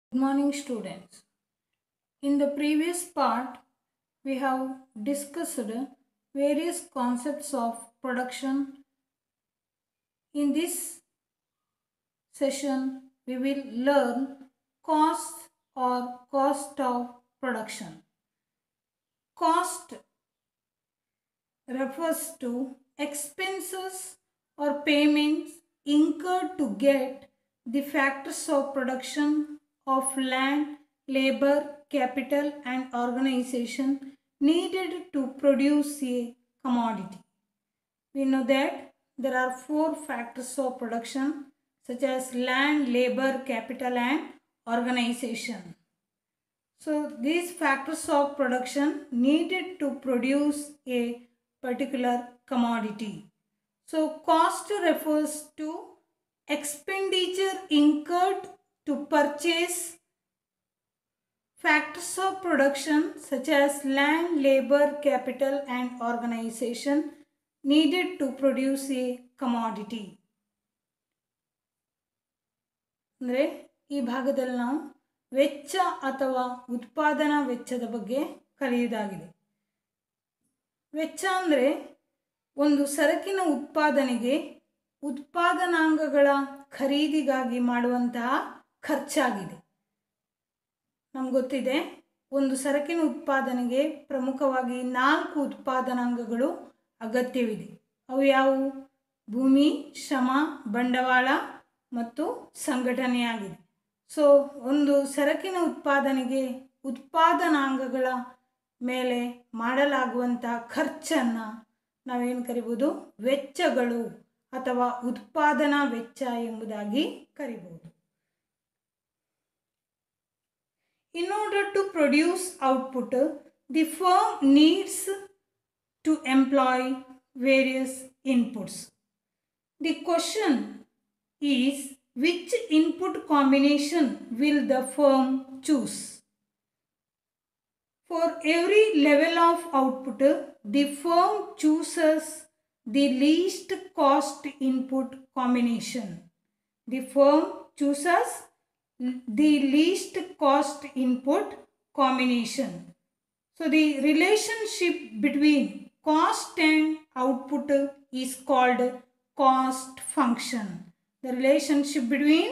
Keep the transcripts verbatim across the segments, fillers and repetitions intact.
Good morning, students. In the previous part, we have discussed various concepts of production. In this session, we will learn cost or cost of production. Cost refers to expenses or payments incurred to get the factors of production of land, labor, capital and organization needed to produce a commodity. We know that there are four factors of production such as land, labor, capital and organization. So these factors of production needed to produce a particular commodity. So cost refers to expenditure incurred to purchase factors of production such as land, labor, capital and organization needed to produce a commodity. ಅಂದರೆ ಈ ಭಾಗದಲ್ಲಿ ನಾವು ವೆಚ್ಚ ಅಥವಾ ಉತ್ಪಾದನಾ ವೆಚ್ಚದ ಬಗ್ಗೆ ಕಲಿಯುವುದಾಗಿದೆ. ವೆಚ್ಚ ಅಂದರೆ ಒಂದು ಸರಕಿನ ಉತ್ಪಾದನೆಗೆ ಉತ್ಪಾದನಾಂಗಗಳ ಖರೀದಿಗಾಗಿ ಮಾಡುವಂತಹ ಖರ್ಚಾಗಿದೆ. ನಮ್ಗೆ ಗೊತ್ತಿದೆ ಒಂದು ಸರಕಿನ ಉತ್ಪಾದನೆಗೆ ಪ್ರಮುಖವಾಗಿ ನಾಲ್ಕು ಉತ್ಪಾದನಾಂಗಗಳು ಅಗತ್ಯವಿದೆ. ಅವು ಯಾವುವು? ಭೂಮಿ, ಶ್ರಮ, ಬಂಡವಾಳ ಮತ್ತು ಸಂಘಟನೆಯಾಗಿದೆ. ಸೊ ಒಂದು ಸರಕಿನ ಉತ್ಪಾದನೆಗೆ ಉತ್ಪಾದನಾಂಗಗಳ ಮೇಲೆ ಮಾಡಲಾಗುವಂತಹ ಖರ್ಚನ್ನು ನಾವೇನು ಕರಿಬೋದು? ವೆಚ್ಚಗಳು ಅಥವಾ ಉತ್ಪಾದನಾ ವೆಚ್ಚ ಎಂಬುದಾಗಿ ಕರಿಬಹುದು. In order to produce output, the firm needs to employ various inputs. The question is, which input combination will the firm choose? For every level of output, the firm chooses the least cost input combination. The firm chooses the least cost input combination. So the relationship between cost and output is called cost function. The relationship between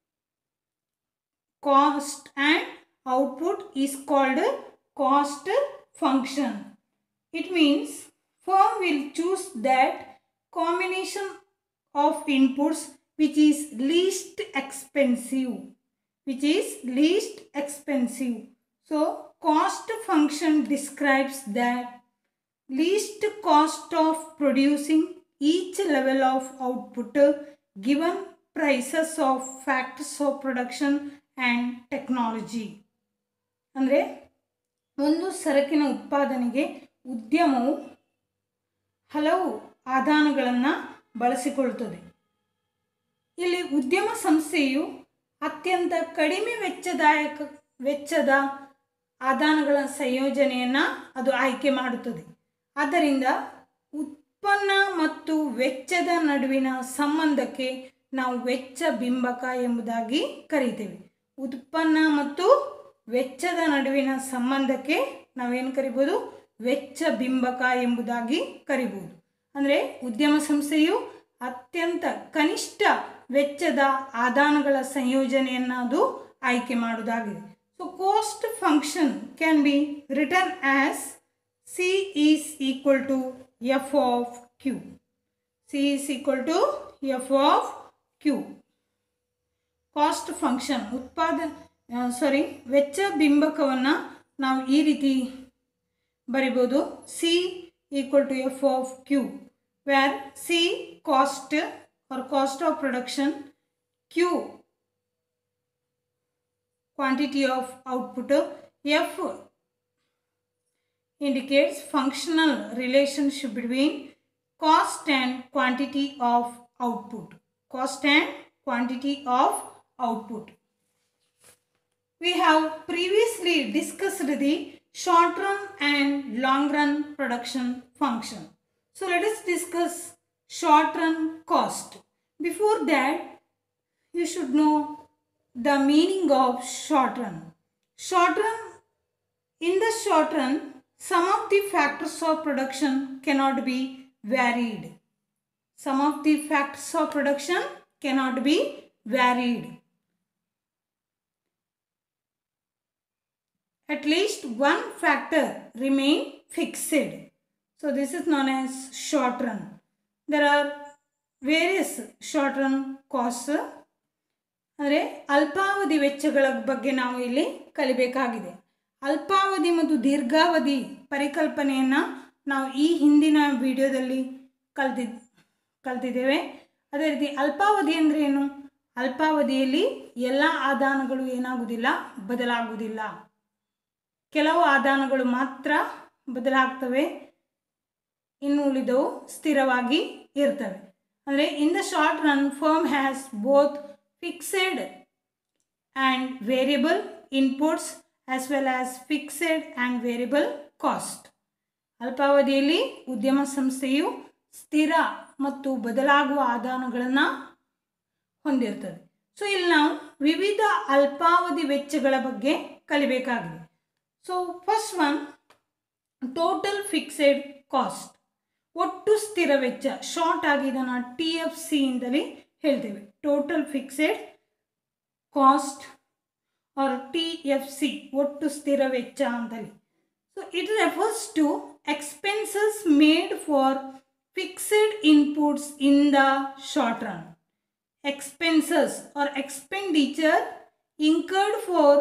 cost and output is called cost function. It means firm will choose that combination of inputs which is least expensive. which is least expensive. So cost function describes that least cost of producing each level of output given prices of factors of production and technology. ಅಂದರೆ ಒಂದು ಸರಕಿನ ಉತ್ಪಾದನೆಗೆ ಉದ್ಯಮವು ಹಲವು ಆದಾನಗಳನ್ನು ಬಳಸಿಕೊಳ್ಳುತ್ತದೆ. ಇಲ್ಲಿ ಉದ್ಯಮ ಸಂಸ್ಥೆಯು ಅತ್ಯಂತ ಕಡಿಮೆ ವೆಚ್ಚದಾಯಕ ವೆಚ್ಚದ ಆದಾನಗಳ ಸಂಯೋಜನೆಯನ್ನು ಅದು ಆಯ್ಕೆ ಮಾಡುತ್ತದೆ. ಆದ್ದರಿಂದ ಉತ್ಪನ್ನ ಮತ್ತು ವೆಚ್ಚದ ನಡುವಿನ ಸಂಬಂಧಕ್ಕೆ ನಾವು ವೆಚ್ಚ ಬಿಂಬಕ ಎಂಬುದಾಗಿ ಕರೀತೇವೆ. ಉತ್ಪನ್ನ ಮತ್ತು ವೆಚ್ಚದ ನಡುವಿನ ಸಂಬಂಧಕ್ಕೆ ನಾವೇನು ಕರಿಬೋದು? ವೆಚ್ಚ ಬಿಂಬಕ ಎಂಬುದಾಗಿ ಕರಿಬೋದು. ಅಂದರೆ ಉದ್ಯಮ ಸಂಸ್ಥೆಯು ಅತ್ಯಂತ ಕನಿಷ್ಠ ವೆಚ್ಚದ ಆದಾನಗಳ ಸಂಯೋಜನೆಯನ್ನು ಅದು ಆಯ್ಕೆ ಮಾಡುವುದಾಗಿದೆ. So cost function can be written as c is equal to f of q. C is equal to f of q. Cost function ಉತ್ಪಾದ ಸಾರಿ ವೆಚ್ಚ ಬಿಂಬಕವನ್ನು ನಾವು ಈ ರೀತಿ ಬರಿಬೋದು. C equal to f of q, where C cost or cost of production, Q quantity of output, F indicates functional relationship between cost and quantity of output. Cost and quantity of output. We have previously discussed the short run and long run production function. So let us discuss short run cost. Before that, you should know the meaning of short run. Short run, in the short run, some of the factors of production cannot be varied. Some of the factors of production cannot be varied. At least one factor remain fixed. So this is known as short run. There are various short run costs. ಅಂದರೆ ಅಲ್ಪಾವಧಿ ವೆಚ್ಚಗಳ ಬಗ್ಗೆ ನಾವು ಇಲ್ಲಿ ಕಲಿಬೇಕಾಗಿದೆ. ಅಲ್ಪಾವಧಿ ಮತ್ತು ದೀರ್ಘಾವಧಿ ಪರಿಕಲ್ಪನೆಯನ್ನು ನಾವು ಈ ಹಿಂದಿನ ವಿಡಿಯೋದಲ್ಲಿ ಕಲ್ತಿ ಕಲ್ತಿದ್ದೇವೆ. ಅದೇ ರೀತಿ ಅಲ್ಪಾವಧಿ ಅಂದರೆ ಏನು? ಅಲ್ಪಾವಧಿಯಲ್ಲಿ ಎಲ್ಲ ಆದಾನಗಳು ಏನಾಗುವುದಿಲ್ಲ, ಬದಲಾಗುವುದಿಲ್ಲ. ಕೆಲವು ಆದಾನಗಳು ಮಾತ್ರ ಬದಲಾಗ್ತವೆ, ಇನ್ನು ಉಳಿದವು ಸ್ಥಿರವಾಗಿ ಇರ್ತವೆ. ಅಂದರೆ in the short run firm has both fixed and variable inputs as well as fixed and variable cost. ಅಲ್ಪಾವಧಿಯಲ್ಲಿ ಉದ್ಯಮ ಸಂಸ್ಥೆಯು ಸ್ಥಿರ ಮತ್ತು ಬದಲಾಗುವ ಆದಾನಗಳನ್ನು ಹೊಂದಿರುತ್ತದೆ. ಸೊ ಇಲ್ಲಿ ನಾವು ವಿವಿಧ ಅಲ್ಪಾವಧಿ ವೆಚ್ಚಗಳ ಬಗ್ಗೆ ಕಲಿಬೇಕಾಗಿದೆ. So first one, total fixed cost, ಒಟ್ಟು ಸ್ಥಿರ ವೆಚ್ಚ. ಶಾರ್ಟ್ ಆಗಿ ಇದನ್ನು ಟಿ ಎಫ್ ಸಿ ಇಂದಲೇ ಹೇಳ್ತೇವೆ, total fixed cost or T F C, ಒಟ್ಟು ಸ್ಥಿರ ವೆಚ್ಚ ಅಂತಲೇ. So it refers to expenses made for fixed inputs in the short run. Expenses are expenditure incurred for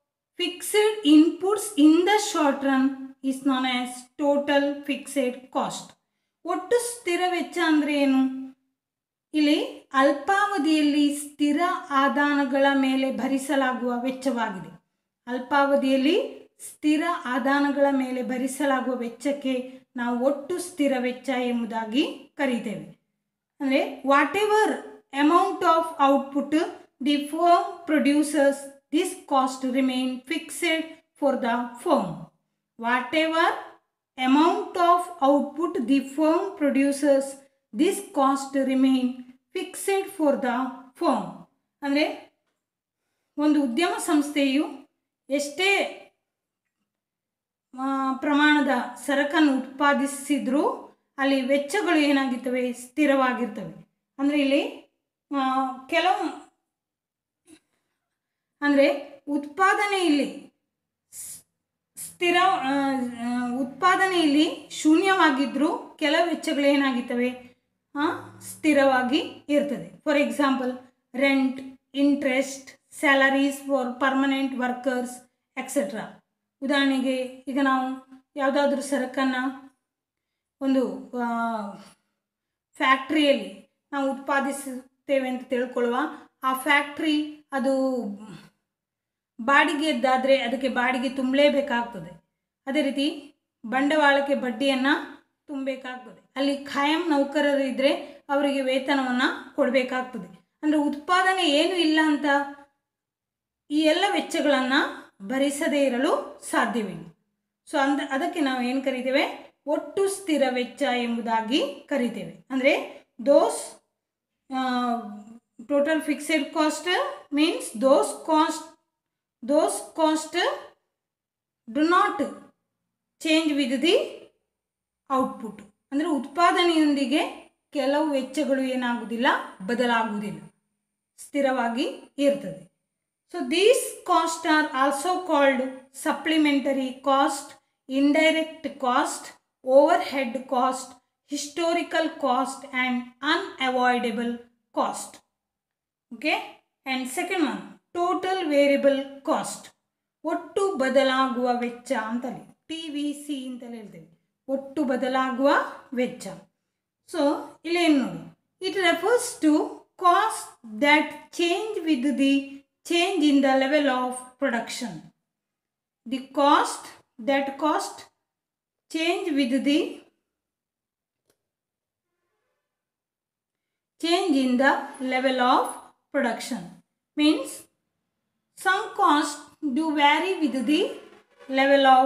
fixed inputs in the short run is known as total fixed cost. ಒಟ್ಟು ಸ್ಥಿರ ವೆಚ್ಚ ಅಂದರೆ ಏನು? ಇಲ್ಲಿ ಅಲ್ಪಾವಧಿಯಲ್ಲಿ ಸ್ಥಿರ ಆದಾನಗಳ ಮೇಲೆ ಭರಿಸಲಾಗುವ ವೆಚ್ಚವಾಗಿದೆ. ಅಲ್ಪಾವಧಿಯಲ್ಲಿ ಸ್ಥಿರ ಆದಾನಗಳ ಮೇಲೆ ಭರಿಸಲಾಗುವ ವೆಚ್ಚಕ್ಕೆ ನಾವು ಒಟ್ಟು ಸ್ಥಿರ ವೆಚ್ಚ ಎಂಬುದಾಗಿ ಕರೀತೇವೆ. ಅಂದರೆ whatever amount of output the firm produces, this cost remain fixed for the firm. Whatever amount of output the firm produces, this cost remain fixed for the firm. ಅಂದರೆ ಒಂದು ಉದ್ಯಮ ಸಂಸ್ಥೆಯು ಎಷ್ಟೇ ಪ್ರಮಾಣದ ಸರಕನ್ನು ಉತ್ಪಾದಿಸಿದರೂ ಅಲ್ಲಿ ವೆಚ್ಚಗಳು ಏನಾಗಿರ್ತವೆ, ಸ್ಥಿರವಾಗಿರ್ತವೆ. ಅಂದರೆ ಇಲ್ಲಿ ಕೆಲವು ಅಂದರೆ ಉತ್ಪಾದನೆಯಲ್ಲಿ ಸ್ಥಿರ ಉತ್ಪಾದನೆಯಲ್ಲಿ ಶೂನ್ಯವಾಗಿದ್ದರೂ ಕೆಲವು ವೆಚ್ಚಗಳು ಏನಾಗಿರ್ತವೆ, ಸ್ಥಿರವಾಗಿ ಇರ್ತದೆ. For example rent, interest, salaries for permanent workers etcetera. ಉದಾಹರಣೆಗೆ ಈಗ ನಾವು ಯಾವುದಾದ್ರೂ ಸರಕನ್ನು ಒಂದು ಫ್ಯಾಕ್ಟ್ರಿಯಲ್ಲಿ ನಾವು ಉತ್ಪಾದಿಸುತ್ತೇವೆ ಅಂತ ತಿಳ್ಕೊಳ್ಳುವ, ಆ ಫ್ಯಾಕ್ಟ್ರಿ ಅದು ಬಾಡಿಗೆದ್ದಾದರೆ ಅದಕ್ಕೆ ಬಾಡಿಗೆ ತುಂಬಲೇಬೇಕಾಗ್ತದೆ. ಅದೇ ರೀತಿ ಬಂಡವಾಳಕ್ಕೆ ಬಡ್ಡಿಯನ್ನು ತುಂಬಬೇಕಾಗ್ತದೆ. ಅಲ್ಲಿ ಖಾಯಂ ನೌಕರರು ಇದ್ದರೆ ಅವರಿಗೆ ವೇತನವನ್ನು ಕೊಡಬೇಕಾಗ್ತದೆ. ಅಂದರೆ ಉತ್ಪಾದನೆ ಏನು ಇಲ್ಲ ಅಂತ ಈ ಎಲ್ಲ ವೆಚ್ಚಗಳನ್ನು ಭರಿಸದೇ ಇರಲು ಸಾಧ್ಯವಿಲ್ಲ. ಸೊ ಅಂದ ಅದಕ್ಕೆ ನಾವು ಏನು ಕರಿತೇವೆ, ಒಟ್ಟು ಸ್ಥಿರ ವೆಚ್ಚ ಎಂಬುದಾಗಿ ಕರಿತೇವೆ. ಅಂದರೆ those total fixed cost means those cost those costs do not change with the output. ಅಂದರೆ ಉತ್ಪಾದನೆಯೊಂದಿಗೆ ಕೆಲವು ವೆಚ್ಚಗಳು ಏನಾಗುವುದಿಲ್ಲ, ಬದಲಾಗುವುದಿಲ್ಲ, ಸ್ಥಿರವಾಗಿ ಇರ್ತದೆ. So these cost are also called supplementary cost, indirect cost, overhead cost, historical cost and unavoidable cost. Okay, and second one total variable cost, ಒಟ್ಟು ಬದಲಾಗುವ ವೆಚ್ಚ ಅಂತಲೇ, ಟಿ ವಿ ಸಿ ಅಂತಲೇ ಹೇಳ್ತೇವೆ, ಒಟ್ಟು ಬದಲಾಗುವ ವೆಚ್ಚ. ಸೊ ಇಲ್ಲೇನು ನೋಡಿ, it refers to cost that change with the change in the level of production. The cost that cost change with the change in the level of production means some costs do vary with the level of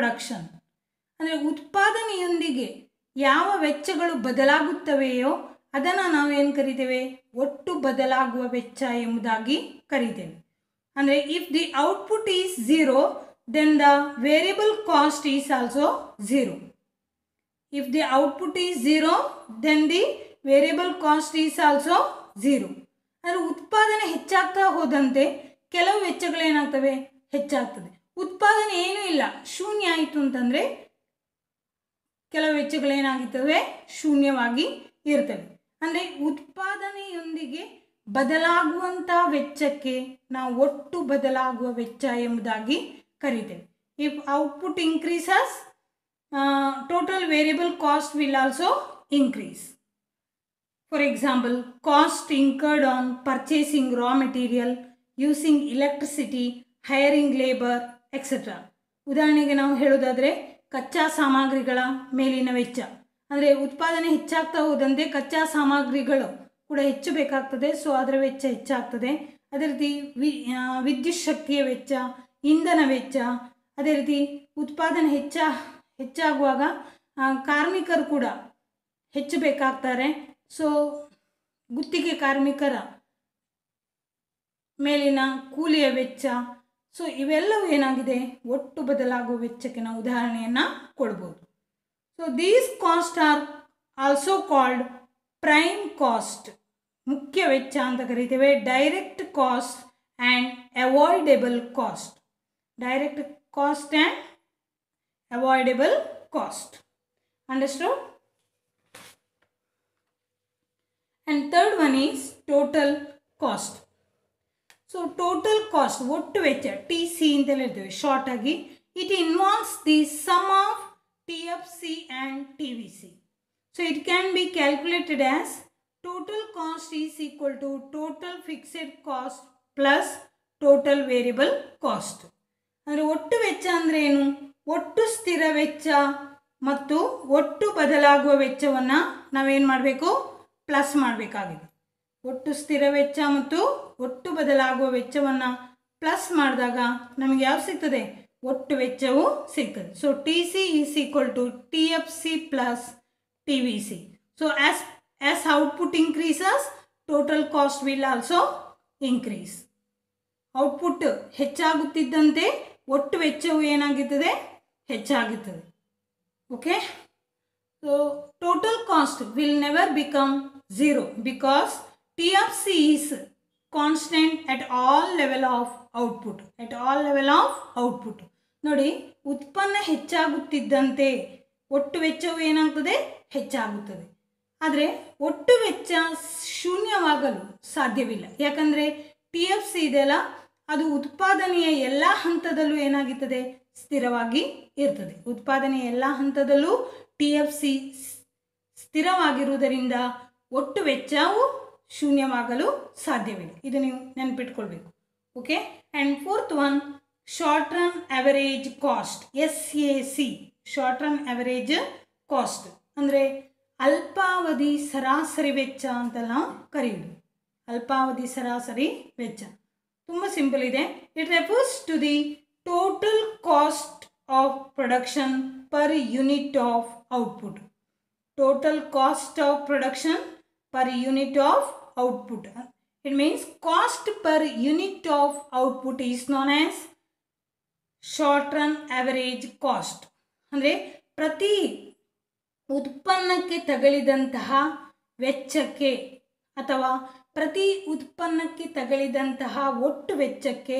production. ಅಂದರೆ ಉತ್ಪಾದನೆಯೊಂದಿಗೆ ಯಾವ ವೆಚ್ಚಗಳು ಬದಲಾಗುತ್ತವೆಯೋ ಅದನ್ನು ನಾವೇನು ಕರಿತೇವೆ, ಒಟ್ಟು ಬದಲಾಗುವ ವೆಚ್ಚ ಎಂಬುದಾಗಿ ಕರಿತೇವೆ. ಅಂದರೆ if the output is zero then the variable cost is also zero. If the output is zero then the variable cost is also zero. ಅಂದರೆ ಉತ್ಪಾದನೆ ಹೆಚ್ಚಾಗ್ತಾ ಹೋದಂತೆ ಕೆಲವು ವೆಚ್ಚಗಳೇನಾಗ್ತವೆ, ಹೆಚ್ಚಾಗ್ತದೆ. ಉತ್ಪಾದನೆ ಏನೂ ಇಲ್ಲ, ಶೂನ್ಯ ಆಯಿತು ಅಂತಂದರೆ ಕೆಲವು ವೆಚ್ಚಗಳೇನಾಗುತ್ತವೆ, ಶೂನ್ಯವಾಗಿ ಇರ್ತವೆ. ಅಂದರೆ ಉತ್ಪಾದನೆಯೊಂದಿಗೆ ಬದಲಾಗುವಂಥ ವೆಚ್ಚಕ್ಕೆ ನಾವು ಒಟ್ಟು ಬದಲಾಗುವ ವೆಚ್ಚ ಎಂಬುದಾಗಿ ಕರಿತೇವೆ. If output increases, total variable cost will also increase. For example, cost incurred on purchasing raw material, using electricity, hiring labour etcetera. ಉದಾಹರಣೆಗೆ ನಾವು ಹೇಳೋದಾದರೆ ಕಚ್ಚಾ ಸಾಮಗ್ರಿಗಳ ಮೇಲಿನ ವೆಚ್ಚ. ಅಂದರೆ ಉತ್ಪಾದನೆ ಹೆಚ್ಚಾಗ್ತಾ ಹೋದಂತೆ ಕಚ್ಚಾ ಸಾಮಗ್ರಿಗಳು ಕೂಡ ಹೆಚ್ಚು ಬೇಕಾಗ್ತದೆ, ಸೊ ಅದರ ವೆಚ್ಚ ಹೆಚ್ಚಾಗ್ತದೆ. ಅದೇ ರೀತಿ ವಿ ವಿದ್ಯುತ್ ಶಕ್ತಿಯ ವೆಚ್ಚ, ಇಂಧನ ವೆಚ್ಚ. ಅದೇ ರೀತಿ ಉತ್ಪಾದನೆ ಹೆಚ್ಚ ಹೆಚ್ಚಾಗುವಾಗ ಕಾರ್ಮಿಕರು ಕೂಡ ಹೆಚ್ಚು ಬೇಕಾಗ್ತಾರೆ, ಸೊ ಗುತ್ತಿಗೆ ಕಾರ್ಮಿಕರ ಮೇಲಿನ ಕೂಲಿಯ ವೆಚ್ಚ. ಸೊ ಇವೆಲ್ಲವೂ ಏನಾಗಿದೆ, ಒಟ್ಟು ಬದಲಾಗುವ ವೆಚ್ಚಕ್ಕೆ ನಾವು ಉದಾಹರಣೆಯನ್ನು ಕೊಡ್ಬೋದು. So these cost are also called prime cost, ಮುಖ್ಯ ವೆಚ್ಚ ಅಂತ ಕರಿತೇವೆ. Direct cost and avoidable cost. Direct cost and avoidable cost. Understood? And third one is total cost. So total cost, ಒಟ್ಟು ವೆಚ್ಚ, ಟಿ ಸಿ ಅಂತಲೇ ಹೇಳ್ತೇವೆ ಶಾರ್ಟ್ ಆಗಿ. It involves the sum of T F C and T V C. So it can be calculated as total cost is equal to total fixed cost plus total variable cost. ಅಂದರೆ ಒಟ್ಟು ವೆಚ್ಚ ಅಂದರೆ ಏನು, ಒಟ್ಟು ಸ್ಥಿರ ವೆಚ್ಚ ಮತ್ತು ಒಟ್ಟು ಬದಲಾಗುವ ವೆಚ್ಚವನ್ನು ನಾವೇನು ಮಾಡಬೇಕು, ಪ್ಲಸ್ ಮಾಡಬೇಕಾಗಿದೆ. ಒಟ್ಟು ಸ್ಥಿರ ವೆಚ್ಚ ಮತ್ತು ಒಟ್ಟು ಬದಲಾಗುವ ವೆಚ್ಚವನ್ನು ಪ್ಲಸ್ ಮಾಡಿದಾಗ ನಮಗೆ ಯಾವ ಸಿಗ್ತದೆ, ಒಟ್ಟು ವೆಚ್ಚವು ಸಿಗ್ತದೆ. So T C is equal to T F C plus T V C. So as as output increases total cost will also increase. Output ಹೆಚ್ಚಾಗುತ್ತಿದ್ದಂತೆ ಒಟ್ಟು ವೆಚ್ಚವು ಏನಾಗುತ್ತದೆ, ಹೆಚ್ಚಾಗುತ್ತದೆ. Okay, so total cost will never become zero because T F C is constant at all level of output. At all level of output ನೋಡಿ, ಉತ್ಪನ್ನ ಹೆಚ್ಚಾಗುತ್ತಿದ್ದಂತೆ ಒಟ್ಟು ವೆಚ್ಚವು ಏನಾಗ್ತದೆ, ಹೆಚ್ಚಾಗುತ್ತದೆ. ಆದರೆ ಒಟ್ಟು ವೆಚ್ಚ ಶೂನ್ಯವಾಗಲು ಸಾಧ್ಯವಿಲ್ಲ. ಯಾಕಂದರೆ ಟಿ ಎಫ್ ಸಿ ಇದೆಯಲ್ಲ, ಅದು ಉತ್ಪಾದನೆಯ ಎಲ್ಲ ಹಂತದಲ್ಲೂ ಏನಾಗುತ್ತದೆ, ಸ್ಥಿರವಾಗಿ ಇರ್ತದೆ. ಉತ್ಪಾದನೆಯ ಎಲ್ಲ ಹಂತದಲ್ಲೂ ಟಿ ಎಫ್ ಸಿ ಸ್ಥಿರವಾಗಿರುವುದರಿಂದ ಒಟ್ಟು ವೆಚ್ಚವು ಶೂನ್ಯವಾಗಲು ಸಾಧ್ಯವಿಲ್ಲ. ಇದು ನೀವು ನೆನಪಿಟ್ಕೊಳ್ಬೇಕು. Okay, and fourth one, short run average cost, S A C. Short run average cost ಅಂದರೆ ಅಲ್ಪಾವಧಿ ಸರಾಸರಿ ವೆಚ್ಚ ಅಂತ ನಾವು ಕರೆಯುವುದು. ಅಲ್ಪಾವಧಿ ಸರಾಸರಿ ವೆಚ್ಚ ತುಂಬ ಸಿಂಪಲ್ ಇದೆ. It refers to the total cost of production per unit of output. Total cost of production per unit of output. It means cost per unit of output is known as short run average cost. ಅಂದರೆ ಪ್ರತಿ ಉತ್ಪನ್ನಕ್ಕೆ ತಗಲಿದಂತಹ ವೆಚ್ಚಕ್ಕೆ ಅಥವಾ ಪ್ರತಿ ಉತ್ಪನ್ನಕ್ಕೆ ತಗಲಿದಂತಹ ಒಟ್ಟು ವೆಚ್ಚಕ್ಕೆ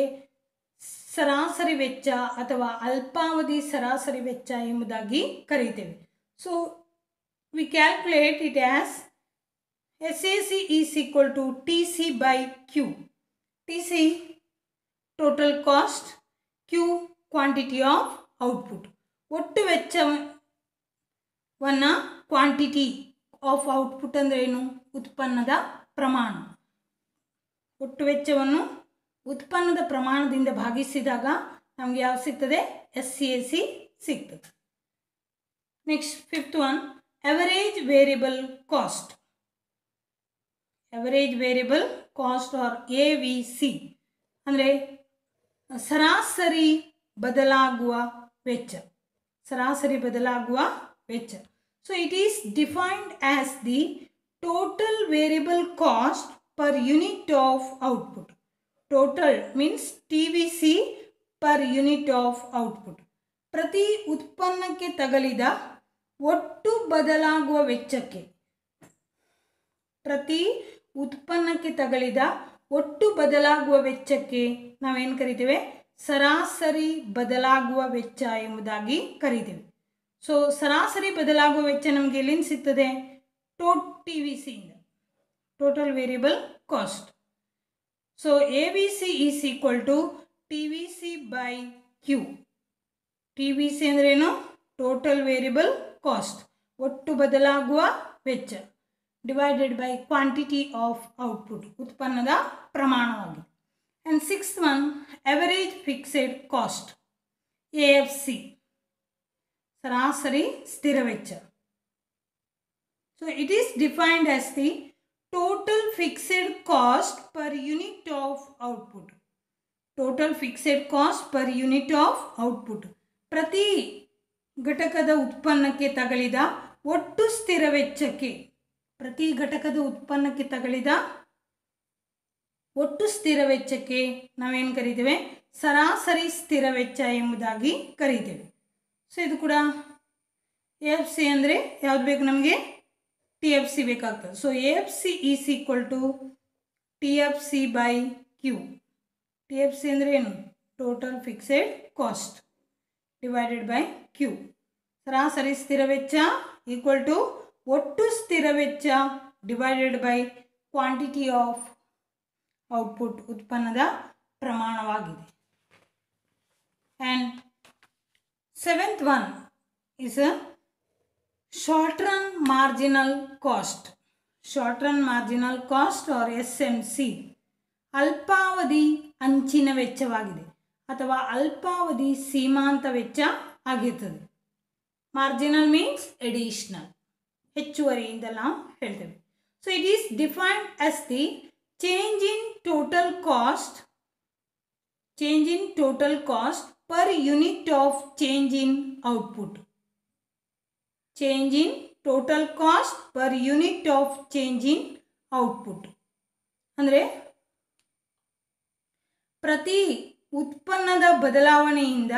ಸರಾಸರಿ ವೆಚ್ಚ ಅಥವಾ ಅಲ್ಪಾವಧಿ ಸರಾಸರಿ ವೆಚ್ಚ ಎಂಬುದಾಗಿ ಕರೀತೇವೆ. So we calculate it as S A C is equal to T C by Q. T C total cost, Q quantity of output. ಒಟ್ಟು ವೆಚ್ಚವನ್ನು ಕ್ವಾಂಟಿಟಿ ಆಫ್ ಔಟ್ಪುಟ್ ಅಂದರೆ ಏನು, ಉತ್ಪನ್ನದ ಪ್ರಮಾಣ. ಒಟ್ಟು ವೆಚ್ಚವನ್ನು ಉತ್ಪನ್ನದ ಪ್ರಮಾಣದಿಂದ ಭಾಗಿಸಿದಾಗ ನಮಗೆ ಯಾವ ಸಿಗ್ತದೆ, ಎಸ್ ಸಿ ಎ ಸಿ ಸಿಗ್ತದೆ. Next fifth one, average variable cost. Average variable cost or A V C ಅಂದರೆ ಸರಾಸರಿ ಬದಲಾಗುವ ವೆಚ್ಚ. ಸರಾಸರಿ ಬದಲಾಗುವ ವೆಚ್ಚ. So it is defined as the total variable cost per unit of output. Total means T V C per unit of output. ಪ್ರತಿ ಉತ್ಪನ್ನಕ್ಕೆ ತಗಲಿದ ಒಟ್ಟು ಬದಲಾಗುವ ವೆಚ್ಚಕ್ಕೆ ಪ್ರತಿ ಉತ್ಪನ್ನಕ್ಕೆ ತಗಲಿದ ಒಟ್ಟು ಬದಲಾಗುವ ವೆಚ್ಚಕ್ಕೆ ನಾವೇನು ಕರಿತೇವೆ, ಸರಾಸರಿ ಬದಲಾಗುವ ವೆಚ್ಚ ಎಂಬುದಾಗಿ ಕರಿತೇವೆ. ಸೊ ಸರಾಸರಿ ಬದಲಾಗುವ ವೆಚ್ಚ ನಮಗೆ ಎಲ್ಲಿಂದ ಸಿಗ್ತದೆ, ಟೋಟ್ ಟಿ ವಿ ಸಿಯಿಂದ, total variable cost. So A V C is equal to T V C by Q. T V C ಅಂದ್ರೇನು, ಟೋಟಲ್ ವೇರಿಯಬಲ್ ಕಾಸ್ಟ್, ಒಟ್ಟು ಬದಲಾಗುವ ವೆಚ್ಚ, divided by quantity of output, ಉತ್ಪನ್ನದ ಪ್ರಮಾಣವಾಗಿದೆ. And sixth one, average fixed cost, A F C, ಸರಾಸರಿ ಸ್ಥಿರ ವೆಚ್ಚ. So it is defined as the total fixed cost per unit of output. Total fixed cost per unit of output, ಪ್ರತಿ ಘಟಕದ ಉತ್ಪನ್ನಕ್ಕೆ ತಗಲಿದ ಒಟ್ಟು ಸ್ಥಿರ ವೆಚ್ಚಕ್ಕೆ, ಪ್ರತಿ ಘಟಕದ ಉತ್ಪನ್ನಕ್ಕೆ ತಗಲಿದ ಒಟ್ಟು ಸ್ಥಿರ ವೆಚ್ಚಕ್ಕೆ ನಾವೇನು ಕರಿತೇವೆ, ಸರಾಸರಿ ಸ್ಥಿರ ವೆಚ್ಚ ಎಂಬುದಾಗಿ ಕರೀತೇವೆ. ಸೊ ಇದು ಕೂಡ ಎ ಎಫ್ ಸಿ ಅಂದರೆ ಯಾವ್ದು ಬೇಕು ನಮಗೆ, ಟಿ ಎಫ್ ಸಿ ಬೇಕಾಗ್ತದೆ. So A F C is equal to T F C by Q. T F C ಅಂದರೆ ಏನು, total fixed cost divided by Q. ಸರಾಸರಿ ಸ್ಥಿರ ವೆಚ್ಚ ಈಕ್ವಲ್ ಟು ಒಟ್ಟು ಸ್ಥಿರ ವೆಚ್ಚ divided by quantity of output, ಉತ್ಪನ್ನದ ಪ್ರಮಾಣವಾಗಿದೆ. And seventh one is a short run marginal cost. Short run marginal cost or S M C ಅಲ್ಪಾವಧಿ ಅಂಚಿನ ವೆಚ್ಚವಾಗಿದೆ ಅಥವಾ ಅಲ್ಪಾವಧಿ ಸೀಮಾಂತ ವೆಚ್ಚ ಆಗಿರ್ತದೆ. ಮಾರ್ಜಿನಲ್ ಮೀನ್ಸ್ ಎಡಿಷನಲ್, ಹೆಚ್ಚುವರಿ ಅಂತ ನಾವು ಹೇಳ್ತೇವೆ. So it is defined as the change in total cost, change in total cost per unit of change in output. Change in total cost per unit of change in output ಅಂದರೆ ಪ್ರತಿ ಉತ್ಪನ್ನದ ಬದಲಾವಣೆಯಿಂದ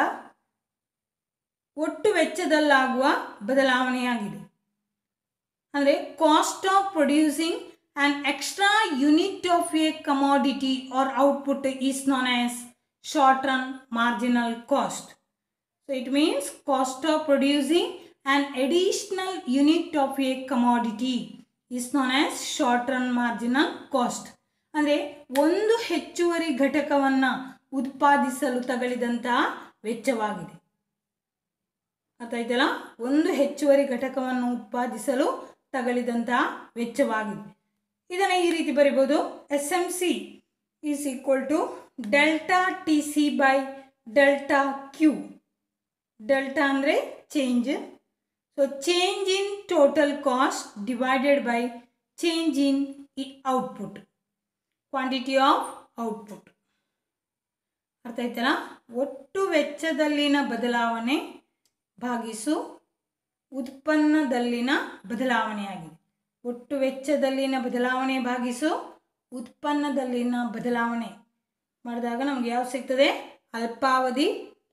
ಒಟ್ಟು ವೆಚ್ಚದಲ್ಲಾಗುವ ಬದಲಾವಣೆಯಾಗಿದೆ. ಅಂದರೆ cost of producing an extra unit of a commodity or output is known as short run marginal cost. So it means cost of producing an additional unit of a commodity is known as short run marginal cost. ಅಂದರೆ ಒಂದು ಹೆಚ್ಚುವರಿ ಘಟಕವನ್ನು ಉತ್ಪಾದಿಸಲು ತಗಲಿದಂತಹ ವೆಚ್ಚವಾಗಿದೆ. ಅರ್ಥ ಆಯ್ತಲ್ಲ, ಒಂದು ಹೆಚ್ಚುವರಿ ಘಟಕವನ್ನು ಉತ್ಪಾದಿಸಲು ತಗಲಿದಂತಹ ವೆಚ್ಚವಾಗಿದೆ. ಇದನ್ನು ಈ ರೀತಿ ಬರಿಬೋದು, S M C is equal to delta T C by delta Q. Delta ಅಂದರೆ change, so change in total cost divided by change in output, quantity of output. ಅರ್ಥ ಆಯ್ತಲ್ಲ, ಒಟ್ಟು ವೆಚ್ಚದಲ್ಲಿನ ಬದಲಾವಣೆ ಭಾಗಿಸು ಉತ್ಪನ್ನದಲ್ಲಿನ ಬದಲಾವಣೆಯಾಗಿದೆ. ಒಟ್ಟು ವೆಚ್ಚದಲ್ಲಿನ ಬದಲಾವಣೆ ಭಾಗಿಸು ಉತ್ಪನ್ನದಲ್ಲಿನ ಬದಲಾವಣೆ ಮಾಡಿದಾಗ ನಮಗೆ ಯಾವುದು ಸಿಗ್ತದೆ, ಅಲ್ಪಾವಧಿ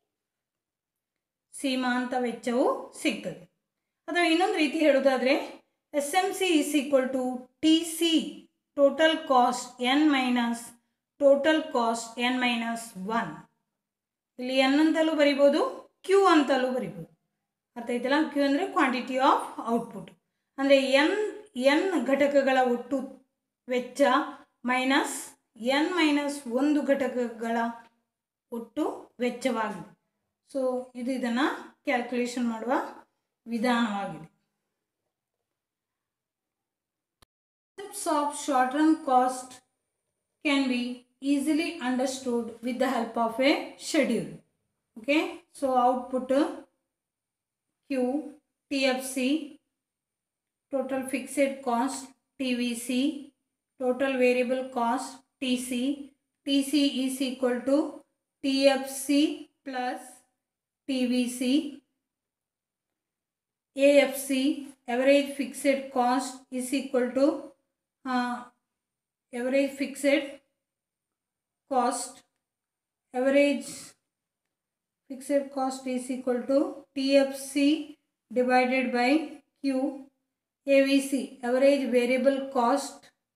ಸೀಮಾಂತ ವೆಚ್ಚವು ಸಿಗ್ತದೆ. ಅಥವಾ ಇನ್ನೊಂದು ರೀತಿ ಹೇಳೋದಾದರೆ S M C is equal to T C total cost N minus total cost N minus one. ಇಲ್ಲಿ ಎನ್ ಅಂತಲೂ ಬರಿಬೋದು, ಕ್ಯೂ ಅಂತಲೂ ಬರಿಬೋದು. ಅರ್ಥ ಆಯ್ತಲ್ಲ, ಕ್ಯೂ ಅಂದರೆ ಕ್ವಾಂಟಿಟಿ ಆಫ್ ಔಟ್ಪುಟ್. ಅಂದರೆ ಎನ್ ಎನ್ ಘಟಕಗಳ ಒಟ್ಟು ವೆಚ್ಚ ಮೈನಸ್ ಎನ್ ಮೈನಸ್ ಒಂದು ಘಟಕಗಳ ಒಟ್ಟು ವೆಚ್ಚವಾಗಿದೆ. ಸೊ ಇದು ಇದನ್ನು ಕ್ಯಾಲ್ಕುಲೇಷನ್ ಮಾಡುವ ವಿಧಾನವಾಗಿದೆ. Concepts of short run cost can be easily understood with the help of a schedule. Okay, so output Q, T F C, total fixed cost T V C, total variable cost T C. T C is equal to T F C plus T V C. A F C, average fixed cost is equal to uh, average fixed cost average fixed cost is equal to T F C divided by Q. A V C average variable cost,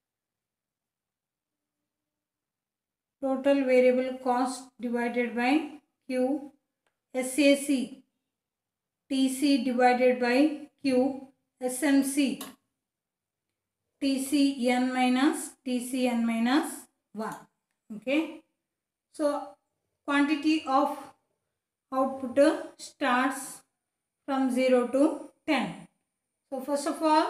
total variable cost divided by Q. S A C T C divided by Q. S M C T C n minus T C n minus one. Okay, so quantity of output starts from zero to ten. So first of all,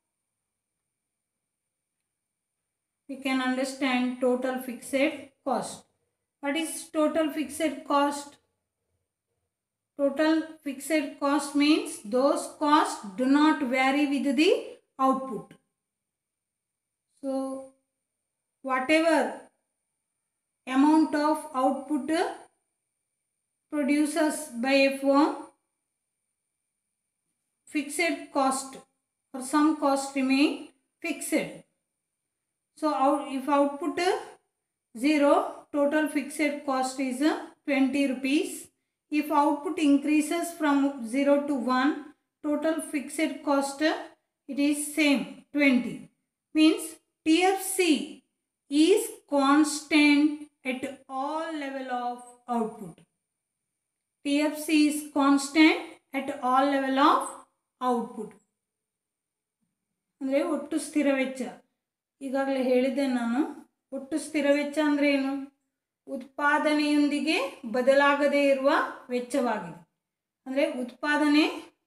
we can understand total fixed cost. What is total fixed cost? Total fixed cost means those costs do not vary with the output. So whatever amount of output produces by a firm, fixed cost or some cost remain fixed. So out, if output zero, total fixed cost is twenty rupees. If output increases from zero to one, total fixed cost it is same twenty. Means T F C is constant at all level of output. T F C is constant at all level of output. ಅಂದರೆ ಒಟ್ಟು ಸ್ಥಿರ ವೆಚ್ಚ. ಈಗಾಗಲೇ ಹೇಳಿದ್ದೆ ನಾನು. ಒಟ್ಟು ಸ್ಥಿರ ವೆಚ್ಚ ಅಂದರೆ ಏನು? ಉತ್ಪಾದನೆಯೊಂದಿಗೆ ಬದಲಾಗದೇ ಇರುವ ವೆಚ್ಚವಾಗಿದೆ. ಅಂದರೆ ಉತ್ಪಾದನೆ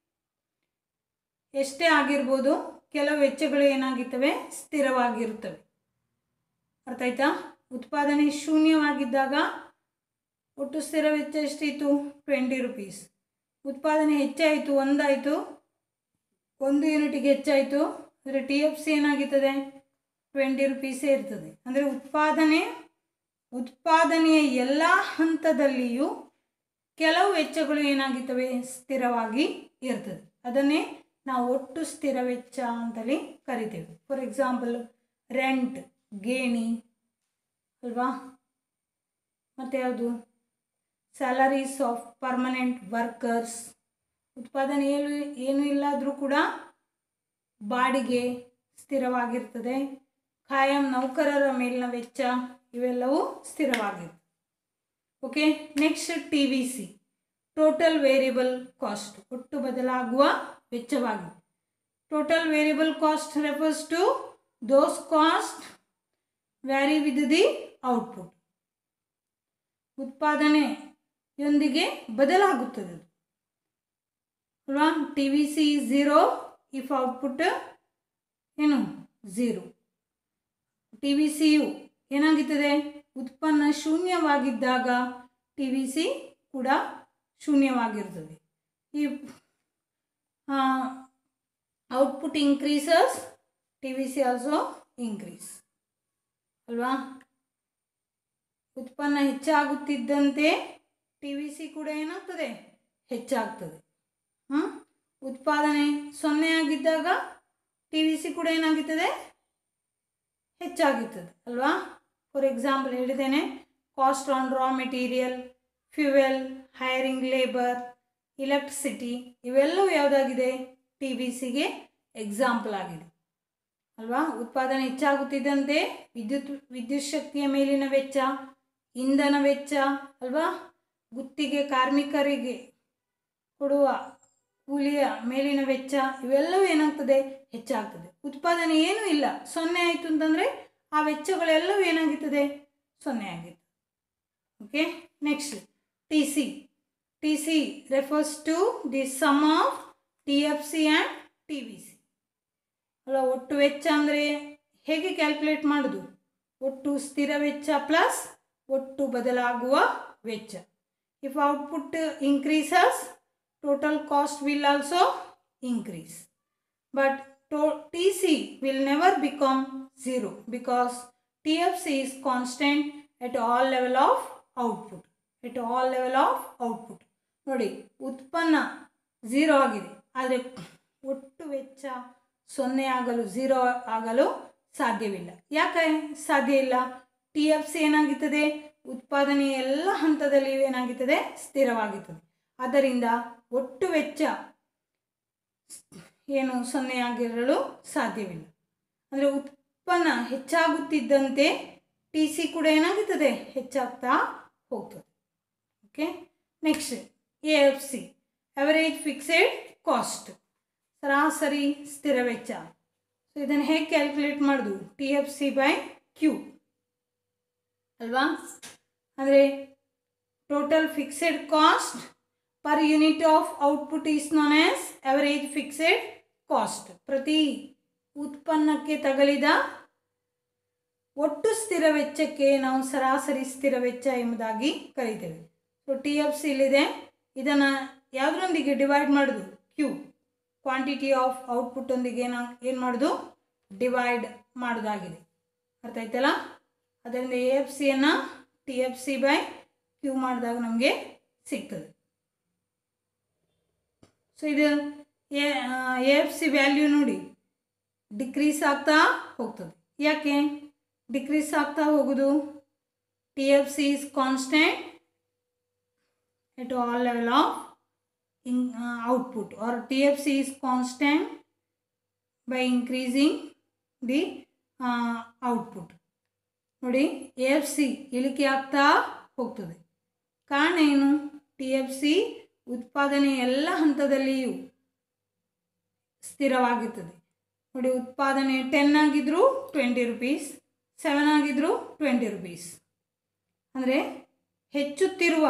ಎಷ್ಟೇ ಆಗಿರ್ಬೋದು, ಕೆಲವು ವೆಚ್ಚಗಳು ಏನಾಗಿರ್ತವೆ? ಸ್ಥಿರವಾಗಿರುತ್ತವೆ. ಅರ್ಥ ಆಯ್ತಾ? ಉತ್ಪಾದನೆ ಶೂನ್ಯವಾಗಿದ್ದಾಗ ಒಟ್ಟು ಸ್ಥಿರ ವೆಚ್ಚ ಎಷ್ಟಿತ್ತು? Twenty rupees. ಉತ್ಪಾದನೆ ಹೆಚ್ಚಾಯಿತು, ಒಂದಾಯಿತು, ಒಂದು ಯೂನಿಟಿಗೆ ಹೆಚ್ಚಾಯಿತು ಅಂದರೆ ಟಿ ಎಫ್ ಸಿ ಏನಾಗಿರ್ತದೆ? ಟ್ವೆಂಟಿ ರುಪೀಸೇ ಇರ್ತದೆ. ಅಂದರೆ ಉತ್ಪಾದನೆ ಉತ್ಪಾದನೆಯ ಎಲ್ಲ ಹಂತದಲ್ಲಿಯೂ ಕೆಲವು ವೆಚ್ಚಗಳು ಏನಾಗಿರ್ತವೆ? ಸ್ಥಿರವಾಗಿ ಇರ್ತದೆ. ಅದನ್ನೇ ನಾವು ಒಟ್ಟು ಸ್ಥಿರ ವೆಚ್ಚ ಅಂತಲೇ ಕರಿತೇವೆ. ಫಾರ್ ಎಕ್ಸಾಂಪಲ್ ರೆಂಟ್, ಗೇಣಿ ಅಲ್ವಾ, ಮತ್ತು ಯಾವುದು? Salaries of permanent workers. ಉತ್ಪಾದನೆ ಏನು ಏನು ಇಲ್ಲಾದರೂ ಕೂಡ ಬಾಡಿಗೆ ಸ್ಥಿರವಾಗಿರ್ತದೆ. ಖಾಯಂ ನೌಕರರ ಮೇಲಿನ ವೆಚ್ಚ ಇವೆಲ್ಲವೂ ಸ್ಥಿರವಾಗಿರ್ತದೆ. Okay, next T V C, total variable cost, ಒಟ್ಟು ಬದಲಾಗುವ ವೆಚ್ಚವಾಗಿದೆ. Total variable cost refers to those cost vary with the output. ಉತ್ಪಾದನೆಯೊಂದಿಗೆ ಬದಲಾಗುತ್ತದೆ ಅಲ್ವಾ. T V C zero if output ಏನು? ಝೀರೋ. ಟಿ ವಿ ಸಿಯು ಏನಾಗುತ್ತದೆ? ಉತ್ಪನ್ನ ಶೂನ್ಯವಾಗಿದ್ದಾಗ ಟಿ ವಿ ಸಿ ಕೂಡ ಶೂನ್ಯವಾಗಿರ್ತದೆ. ಈ output increases, T V C also increase ಅಲ್ವಾ. ಉತ್ಪನ್ನ ಹೆಚ್ಚಾಗುತ್ತಿದ್ದಂತೆ ಟಿ ವಿ ಸಿ ಕೂಡ ಏನಾಗ್ತದೆ? ಹೆಚ್ಚಾಗ್ತದೆ. ಹಾಂ, ಉತ್ಪಾದನೆ ಸೊನ್ನೆ ಆಗಿದ್ದಾಗ ಟಿ ವಿ ಸಿ ಕೂಡ ಏನಾಗುತ್ತದೆ? ಹೆಚ್ಚಾಗುತ್ತದೆ ಅಲ್ವಾ. ಫಾರ್ ಎಕ್ಸಾಂಪಲ್ ಹೇಳಿದ್ದೇನೆ, cost on raw material, fuel, hiring labour, electricity ಇವೆಲ್ಲವೂ ಯಾವುದಾಗಿದೆ? ಟಿ ವಿ ಸಿಗೆ ಎಕ್ಸಾಂಪಲ್ ಆಗಿದೆ ಅಲ್ವಾ. ಉತ್ಪಾದನೆ ಹೆಚ್ಚಾಗುತ್ತಿದ್ದಂತೆ ವಿದ್ಯುತ್ ವಿದ್ಯುತ್ ಶಕ್ತಿಯ ಮೇಲಿನ ವೆಚ್ಚ, ಇಂಧನ ವೆಚ್ಚ ಅಲ್ವಾ, ಗುತ್ತಿಗೆ ಕಾರ್ಮಿಕರಿಗೆ ಕೊಡುವ ಕೂಲಿಯ ಮೇಲಿನ ವೆಚ್ಚ ಇವೆಲ್ಲವೂ ಏನಾಗ್ತದೆ? ಹೆಚ್ಚಾಗ್ತದೆ. ಉತ್ಪಾದನೆ ಏನೂ ಇಲ್ಲ, ಸೊನ್ನೆ ಆಯಿತು ಅಂತಂದರೆ ಆ ವೆಚ್ಚಗಳೆಲ್ಲವೂ ಏನಾಗುತ್ತದೆ? ಸೊನ್ನೆ ಆಗಿರ್ತದೆ. Okay, next T C. T C refers to the sum of T F C and T V C ಅಲ್ಲ. ಒಟ್ಟು ವೆಚ್ಚ ಅಂದರೆ ಹೇಗೆ ಕ್ಯಾಲ್ಕುಲೇಟ್ ಮಾಡೋದು? ಒಟ್ಟು ಸ್ಥಿರ ವೆಚ್ಚ ಪ್ಲಸ್ ಒಟ್ಟು ಬದಲಾಗುವ ವೆಚ್ಚ. If output increases, total cost will also increase, but T C will never become zero because T F C is constant at all level of output. At all level of output. ನೋಡಿ, ಉತ್ಪನ್ನ zero ಆಗಿದೆ, ಆದರೆ ಒಟ್ಟು ವೆಚ್ಚ ಸೊನ್ನೆ ಆಗಲು zero ಆಗಲು ಸಾಧ್ಯವಿಲ್ಲ. ಯಾಕೆ ಸಾಧ್ಯ ಇಲ್ಲ? ಟಿ ಎಫ್ ಸಿ ಏನಾಗುತ್ತದೆ? ಉತ್ಪಾದನೆಯ ಎಲ್ಲ ಹಂತದಲ್ಲಿಯೂ ಏನಾಗುತ್ತದೆ? ಸ್ಥಿರವಾಗುತ್ತದೆ. ಆದ್ದರಿಂದ ಒಟ್ಟು ವೆಚ್ಚ ಏನು ಸೊನ್ನೆ ಆಗಿರಲು ಸಾಧ್ಯವಿಲ್ಲ. ಅಂದರೆ ಉತ್ಪನ್ನ ಹೆಚ್ಚಾಗುತ್ತಿದ್ದಂತೆ ಟಿ ಸಿ ಕೂಡ ಏನಾಗುತ್ತದೆ? ಹೆಚ್ಚಾಗ್ತಾ ಹೋಗ್ತದೆ. Okay, next A F C, average fixed cost, ಸರಾಸರಿ ಸ್ಥಿರ ವೆಚ್ಚ. ಸೊ ಇದನ್ನು ಹೇಗೆ ಕ್ಯಾಲ್ಕುಲೇಟ್ ಮಾಡೋದು? T F C by Q ಅಲ್ವಾ? ಅಂದರೆ total fixed cost per unit of output is known as average fixed cost. ಪ್ರತಿ ಉತ್ಪನ್ನಕ್ಕೆ ತಗಲಿದ ಒಟ್ಟು ಸ್ಥಿರ ವೆಚ್ಚಕ್ಕೆ ನಾವು ಸರಾಸರಿ ಸ್ಥಿರ ವೆಚ್ಚ ಎಂಬುದಾಗಿ ಕರೀತೇವೆ. ಸೊ ಟಿ ಎಫ್ ಸಿ ಇಲ್ಲಿದೆ, ಇದನ್ನು ಯಾವುದರೊಂದಿಗೆ ಡಿವೈಡ್ ಮಾಡೋದು? ಕ್ಯೂ, ಕ್ವಾಂಟಿಟಿ ಆಫ್ ಔಟ್ಪುಟ್ ಒಂದಿಗೆ ನಾವು ಏನು ಮಾಡೋದು? ಡಿವೈಡ್ ಮಾಡೋದಾಗಿದೆ. ಅರ್ಥ ಆಯ್ತಲ್ಲ? ಅದರಿಂದ ಎ ಎಫ್ ಸಿಯನ್ನು T F C by Q ಮಾಡಿದಾಗ ನಮಗೆ ಸಿಗ್ತದೆ. ಸೊ ಇದು ಎ ಎಫ್ ಸಿ ವ್ಯಾಲ್ಯೂ ನೋಡಿ ಡಿಕ್ರೀಸ್ ಆಗ್ತಾ ಹೋಗ್ತದೆ. ಯಾಕೆ ಡಿಕ್ರೀಸ್ ಆಗ್ತಾ ಹೋಗೋದು? T F C is constant at all level of in uh, output, or T F C is constant by increasing the uh, output. ನೋಡಿ ಎ ಎಫ್ ಸಿ ಇಳಿಕೆ ಆಗ್ತಾ ಹೋಗ್ತದೆ. ಕಾರಣ ಏನು? ಟಿ ಎಫ್ ಸಿ ಉತ್ಪಾದನೆ ಎಲ್ಲ ಹಂತದಲ್ಲಿಯೂ ಸ್ಥಿರವಾಗಿರ್ತದೆ. ನೋಡಿ ಉತ್ಪಾದನೆ ಟೆನ್ ಆಗಿದ್ರು ಟ್ವೆಂಟಿ ರುಪೀಸ್, ಸೆವೆನ್ ಆಗಿದ್ರು ಟ್ವೆಂಟಿ ರುಪೀಸ್. ಅಂದರೆ ಹೆಚ್ಚುತ್ತಿರುವ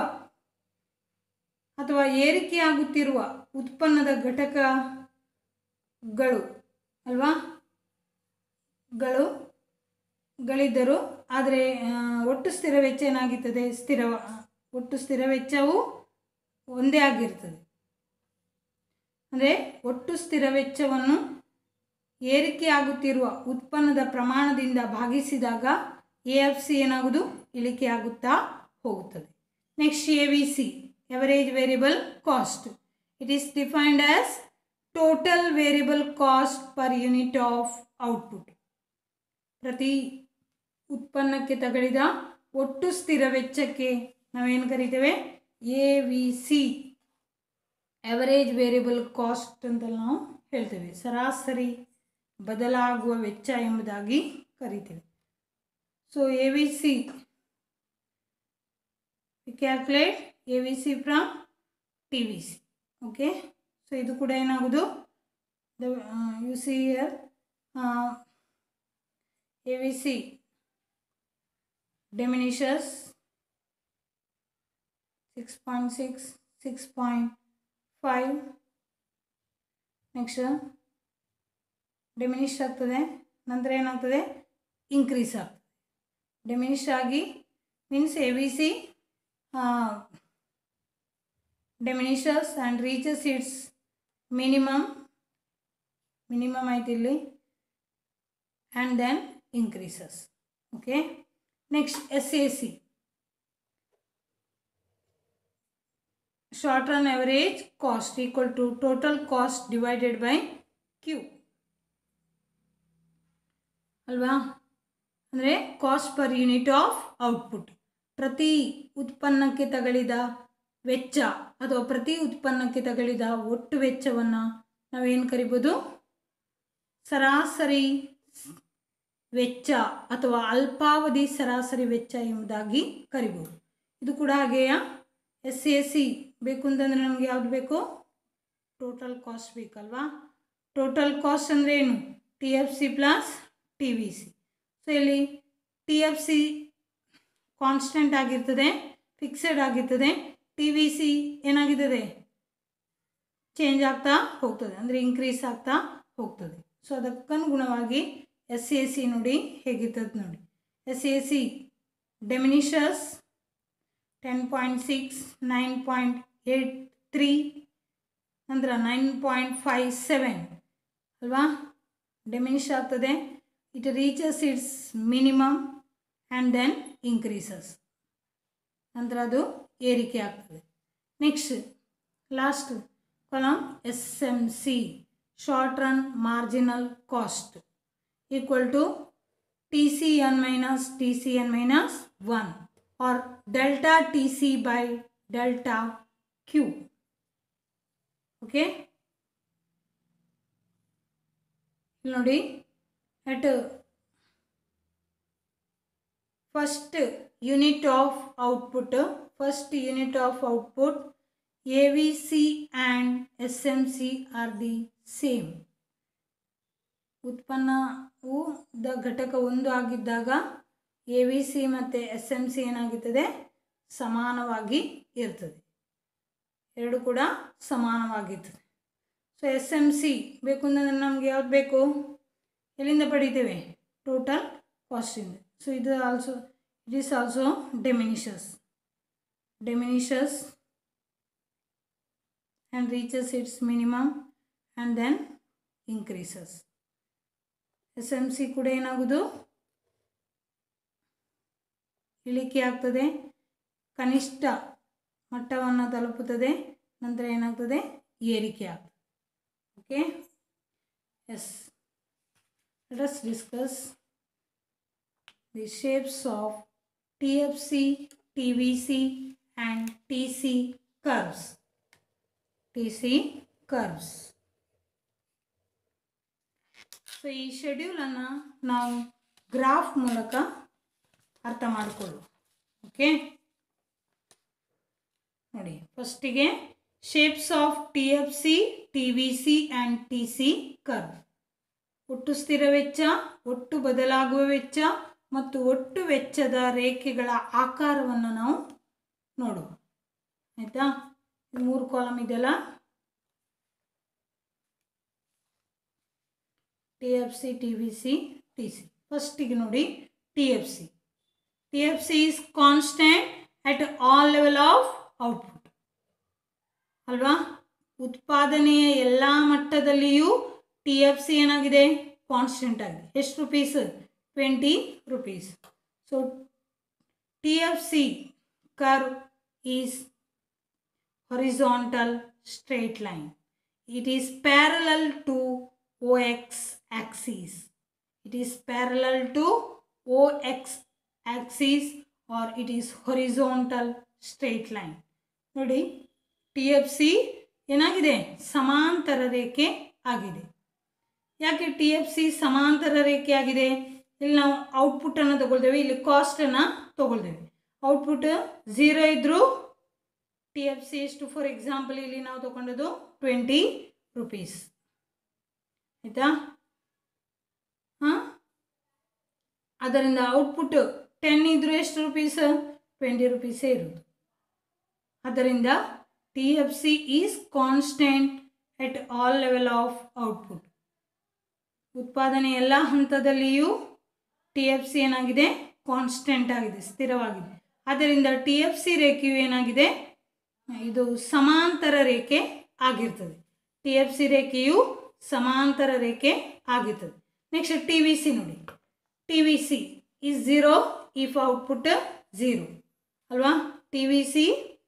ಅಥವಾ ಏರಿಕೆಯಾಗುತ್ತಿರುವ ಉತ್ಪನ್ನದ ಘಟಕಗಳು ಅಲ್ವಾ ಗಳು ಗಳಿದ್ದರು. ಆದರೆ ಒಟ್ಟು ಸ್ಥಿರ ವೆಚ್ಚ ಏನಾಗುತ್ತದೆ? ಸ್ಥಿರ ಒಟ್ಟು ಸ್ಥಿರ ವೆಚ್ಚವು ಒಂದೇ ಆಗಿರ್ತದೆ. ಅಂದರೆ ಒಟ್ಟು ಸ್ಥಿರ ವೆಚ್ಚವನ್ನು ಏರಿಕೆಯಾಗುತ್ತಿರುವ ಉತ್ಪನ್ನದ ಪ್ರಮಾಣದಿಂದ ಭಾಗಿಸಿದಾಗ ಎ ಎಫ್ ಸಿ ಏನಾಗುವುದು? ಇಳಿಕೆಯಾಗುತ್ತಾ ಹೋಗುತ್ತದೆ. Next A V C, average variable cost. It is defined as total variable cost per unit of output. ಪ್ರತಿ ಉತ್ಪನ್ನಕ್ಕೆ ತಗಲಿದ ಒಟ್ಟು ಸ್ಥಿರ ವೆಚ್ಚಕ್ಕೆ ನಾವೇನು ಕರಿತೇವೆ? A V C, average variable cost ಅಂತ ನಾವು ಹೇಳ್ತೇವೆ. ಸರಾಸರಿ ಬದಲಾಗುವ ವೆಚ್ಚ ಎಂಬುದಾಗಿ ಕರಿತೇವೆ. So A V C calculate A V C from T V C. Okay, so ಇದು ಕೂಡ ಏನಾಗೋದು? The you see here A V C diminishes six point six, six point five. Next diminish ಆಗ್ತದೆ, ನಂತರ ಏನಾಗ್ತದೆ? ಇನ್ಕ್ರೀಸ್ ಆಗ್ತದೆ. Diminish ಆಗಿ means A V C diminishes and reaches its minimum minimum ಆಯ್ತು ಇಲ್ಲಿ, and then increases. Okay, next S A C, short run average cost equal to total cost divided by Q ಅಲ್ವಾ? ಅಂದರೆ cost per unit of output, ಪ್ರತಿ ಉತ್ಪನ್ನಕ್ಕೆ ತಗಲಿದ ವೆಚ್ಚ ಅಥವಾ ಪ್ರತಿ ಉತ್ಪನ್ನಕ್ಕೆ ತಗಲಿದ ಒಟ್ಟು ವೆಚ್ಚವನ್ನು ನಾವೇನು ಕರಿಬೋದು? ಸರಾಸರಿ ವೆಚ್ಚ ಅಥವಾ ಅಲ್ಪಾವಧಿ ಸರಾಸರಿ ವೆಚ್ಚ ಎಂಬುದಾಗಿ ಕರಿಬೋದು. ಇದು ಕೂಡ ಹಾಗೆಯಾ? ಎಸ್ ಎ ಸಿ ಬೇಕು ಅಂತಂದರೆ ನಮಗೆ ಯಾವುದು ಬೇಕು? ಟೋಟಲ್ ಕಾಸ್ಟ್ ಬೇಕಲ್ವಾ? ಟೋಟಲ್ ಕಾಸ್ಟ್ ಅಂದರೆ ಏನು? T F C plus T V C. So ಇಲ್ಲಿ ಟಿ ಎಫ್ ಸಿ ಕಾನ್ಸ್ಟೆಂಟ್ ಆಗಿರ್ತದೆ, ಫಿಕ್ಸೆಡ್ ಆಗಿರ್ತದೆ. ಟಿ ವಿ ಸಿ ಏನಾಗಿರ್ತದೆ? ಚೇಂಜ್ ಆಗ್ತಾ ಹೋಗ್ತದೆ, ಅಂದರೆ ಇನ್ಕ್ರೀಸ್ ಆಗ್ತಾ ಹೋಗ್ತದೆ. ಸೊ ಅದಕ್ಕನುಗುಣವಾಗಿ ಎಸ್ ಎ ಸಿ ನೋಡಿ ಹೇಗಿರ್ತದೆ ನೋಡಿ. S A C diminishes ten point six, nine point eight three, ನಂತರ ನೈನ್ ಪಾಯಿಂಟ್ ಫೈವ್ ಸೆವೆನ್ ಅಲ್ವಾ? ಡೆಮಿನಿಷ್ ಆಗ್ತದೆ. It reaches its minimum and then increases, ನಂತರ ಅದು ಏರಿಕೆ ಆಗ್ತದೆ. Next last column S M C, short run marginal cost equal to T C N minus T C N minus one or delta T C by delta Q. Okay. ನೋಡಿ at first unit of output, first unit of output A V C and S M C are the same. ಉತ್ಪನ್ನವು ದ ಘಟಕ ಒಂದು ಆಗಿದ್ದಾಗ A V C ಮತ್ತು S M C ಏನಾಗುತ್ತದೆ, ಸಮಾನವಾಗಿ ಇರ್ತದೆ. ಎರಡು ಕೂಡ ಸಮಾನವಾಗಿರ್ತದೆ. ಸೊ ಎಸ್ ಎಮ್ ಸಿ ಬೇಕು ಅಂದರೆ ನಮಗೆ ಯಾವ್ದು ಬೇಕು, ಎಲ್ಲಿಂದ ಪಡಿತೇವೆ, ಟೋಟಲ್ ಕಾಸ್ಟಿಂದ. ಸೊ ಇದು also it is also diminishes diminishes and reaches its minimum and then increases. S M C ಕೂಡ ಏನಾಗುವುದು, ಇಳಿಕೆ ಆಗ್ತದೆ, ಕನಿಷ್ಠ ಮಟ್ಟವನ್ನು ತಲುಪುತ್ತದೆ, ನಂತರ ಏನಾಗ್ತದೆ, ಏರಿಕೆ ಆಗ್ತದೆ. Okay. Yes, let us discuss the shapes of T F C, T V C and T C curves. T C curves. So ಈ ಶೆಡ್ಯೂಲನ್ನು ನಾವು ಗ್ರಾಫ್ ಮೂಲಕ ಅರ್ಥ ಮಾಡಿಕೊಳ್ಳು. ಓಕೆ. ನೋಡಿ, ಫಸ್ಟಿಗೆ shapes of T F C, T V C and T C curve. ಒಟ್ಟು ಸ್ಥಿರ ವೆಚ್ಚ, ಒಟ್ಟು ಬದಲಾಗುವ ವೆಚ್ಚ ಮತ್ತು ಒಟ್ಟು ವೆಚ್ಚದ ರೇಖೆಗಳ ಆಕಾರವನ್ನು ನಾವು ನೋಡುವ. ಆಯಿತಾ. ಮೂರು ಕಾಲಮ್ ಇದೆಲ್ಲ, T F C, T V C, T C. ಫಸ್ಟಿಗೆ ನೋಡಿ T F C. T F C is constant at all level of output ಅಲ್ವಾ. ಉತ್ಪಾದನೆಯ ಎಲ್ಲ ಮಟ್ಟದಲ್ಲಿಯೂ ಟಿ ಎಫ್ ಸಿ ಏನಾಗಿದೆ, ಕಾನ್ಸ್ಟೆಂಟ್ ಆಗಿದೆ. ಎಷ್ಟು rupees, twenty rupees. So T F C curve is horizontal straight line. It is parallel to O X axis. It is parallel to O X axis or it is horizontal straight line. ನೋಡಿ, T F C ಏನಾಗಿದೆ, ಸಮಾಂತರ ರೇಖೆ ಆಗಿದೆ. ಯಾಕೆ T F C ಸಮಾಂತರ ರೇಖೆ ಆಗಿದೆ? ಇಲ್ಲಿ ನಾವು ಔಟ್ಪುಟ್ಟನ್ನು ತಗೊಳ್ತೇವೆ, ಇಲ್ಲಿ ಕಾಸ್ಟನ್ನು ತಗೊಳ್ತೇವೆ. ಔಟ್ಪುಟ್ ಝೀರೋ ಇದ್ದರೂ ಟಿ ಎಫ್ ಸಿ ಎಷ್ಟು, ಫಾರ್ ಎಕ್ಸಾಂಪಲ್ ಇಲ್ಲಿ ನಾವು ತಗೊಂಡದ್ದು ಟ್ವೆಂಟಿ ರುಪೀಸ್. ಆಯಿತಾ. ಹಾಂ, ಅದರಿಂದ ಔಟ್ಪುಟ್ ಟೆನ್ ಇದ್ದರೂ ಎಷ್ಟು ರುಪೀಸ್, ಟ್ವೆಂಟಿ ರುಪೀಸೇ ಇರೋದು. ಅದರಿಂದ T F C is constant at all level of output. ಉತ್ಪಾದನೆ ಎಲ್ಲ ಹಂತದಲ್ಲಿಯೂ ಟಿ ಎಫ್ ಸಿ ಏನಾಗಿದೆ, ಕಾನ್ಸ್ಟೆಂಟ್ ಆಗಿದೆ, ಸ್ಥಿರವಾಗಿದೆ. ಆದ್ದರಿಂದ ಟಿ ಎಫ್ ಸಿ ರೇಖೆಯು ಏನಾಗಿದೆ, ಇದು ಸಮಾಂತರ ರೇಖೆ ಆಗಿರ್ತದೆ. ಟಿ ಎಫ್ ಸಿ ರೇಖೆಯು ಸಮಾಂತರ ರೇಖೆ ಆಗಿರ್ತದೆ. ನೆಕ್ಸ್ಟ್ ಟಿ ವಿ ಸಿ ನೋಡಿ. T V C is zero if output zero ಅಲ್ವಾ. ಟಿ ವಿ ಸಿ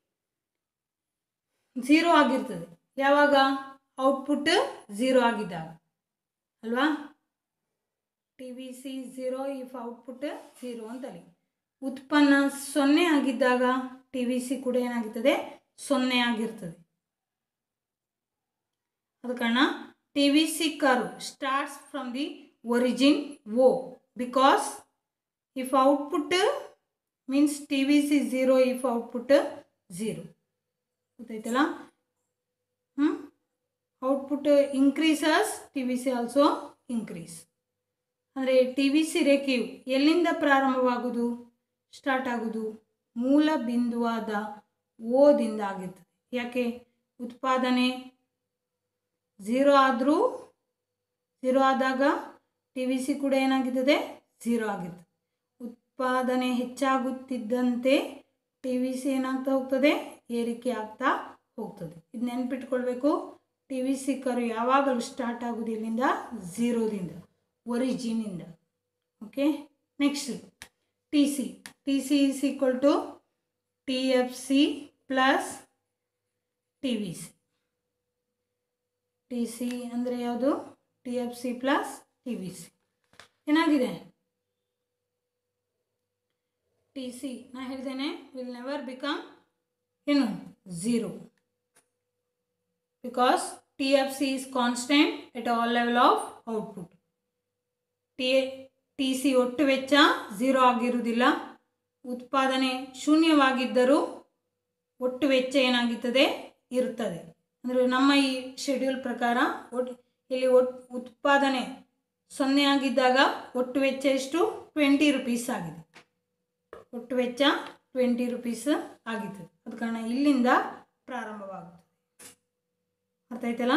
ಝೀರೋ ಆಗಿರ್ತದೆ ಯಾವಾಗ, ಔಟ್ಪುಟ್ ಝೀರೋ ಆಗಿದ್ದಾಗ ಅಲ್ವಾ. T V C zero if output zero ಅಂತಲ್ಲಿ. ಉತ್ಪನ್ನ ಸೊನ್ನೆ ಆಗಿದ್ದಾಗ ಟಿ ವಿ ಸಿ ಕೂಡ ಏನಾಗಿರ್ತದೆ, ಸೊನ್ನೆ ಆಗಿರ್ತದೆ. ಅದ ಕಾರಣ T V C curve starts from the origin O, because if output means T V C zero if output zero. ಗೊತ್ತಾಯ್ತಲ್ಲ. ಹ್ಞೂ output increases, T V C also increase. ಅಂದರೆ ಟಿ ವಿ ಸಿ ರೇಖೆಯು ಎಲ್ಲಿಂದ ಪ್ರಾರಂಭವಾಗುವುದು, ಸ್ಟಾರ್ಟ್ ಆಗುವುದು ಮೂಲ ಬಿಂದುವಾದ ಓದಿಂದ ಆಗಿರ್ತದೆ. ಯಾಕೆ, ಉತ್ಪಾದನೆ ಝೀರೋ ಆದರೂ, ಝೀರೋ ಆದಾಗ ಟಿ ವಿ ಸಿ ಕೂಡ ಏನಾಗಿರ್ತದೆ, ಝೀರೋ ಆಗಿರ್ತದೆ. ಉತ್ಪಾದನೆ ಹೆಚ್ಚಾಗುತ್ತಿದ್ದಂತೆ ಟಿ ವಿ ಸಿ ಏನಾಗ್ತಾ ಹೋಗ್ತದೆ, ಏರಿಕೆ ಆಗ್ತಾ ಹೋಗ್ತದೆ. ಇದು ನೆನ್ಪಿಟ್ಕೊಳ್ಬೇಕು. ಟಿ ವಿ ಸಿ ಕರ್ವ್ ಯಾವಾಗಲೂ ಸ್ಟಾರ್ಟ್ ಆಗೋದು ಇಲ್ಲಿಂದ, ಝೀರೋದಿಂದ, ಒರಿಜಿನಿಂದ. Okay. Next T C. T C is equal to T F C plus T V C. T C ಅಂದರೆ ಯಾವುದು, T F C plus T V C ಏನಾಗಿದೆ, ಟಿ ಸಿ ನಾ ಹೇಳ್ತೇನೆ ವಿಲ್ ನೆವರ್ ಬಿಕಮ್ ಏನು zero because T F C is constant at all level of output. T T C ಒಟ್ಟು ವೆಚ್ಚ zero ಆಗಿರುವುದಿಲ್ಲ. ಉತ್ಪಾದನೆ ಶೂನ್ಯವಾಗಿದ್ದರೂ ಒಟ್ಟು ವೆಚ್ಚ ಏನಾಗುತ್ತದೆ ಇರುತ್ತದೆ. ಅಂದರೆ ನಮ್ಮ ಈ ಶೆಡ್ಯೂಲ್ ಪ್ರಕಾರ ಒಟ್ಟು ಇಲ್ಲಿ ಒಟ್ಟು ಉತ್ಪಾದನೆ ಸೊನ್ನೆ ಆಗಿದ್ದಾಗ ಒಟ್ಟು ವೆಚ್ಚ ಎಷ್ಟು ಟ್ವೆಂಟಿ ರುಪೀಸ್ ಆಗಿದೆ. ಒಟ್ಟು ವೆಚ್ಚ ಟ್ವೆಂಟಿ ರುಪೀಸ್ ಆಗಿತ್ತು. ಅದ ಕಾರಣ ಇಲ್ಲಿಂದ ಪ್ರಾರಂಭವಾಗುತ್ತದೆ. ಅರ್ಥ ಆಯ್ತಲ್ಲ?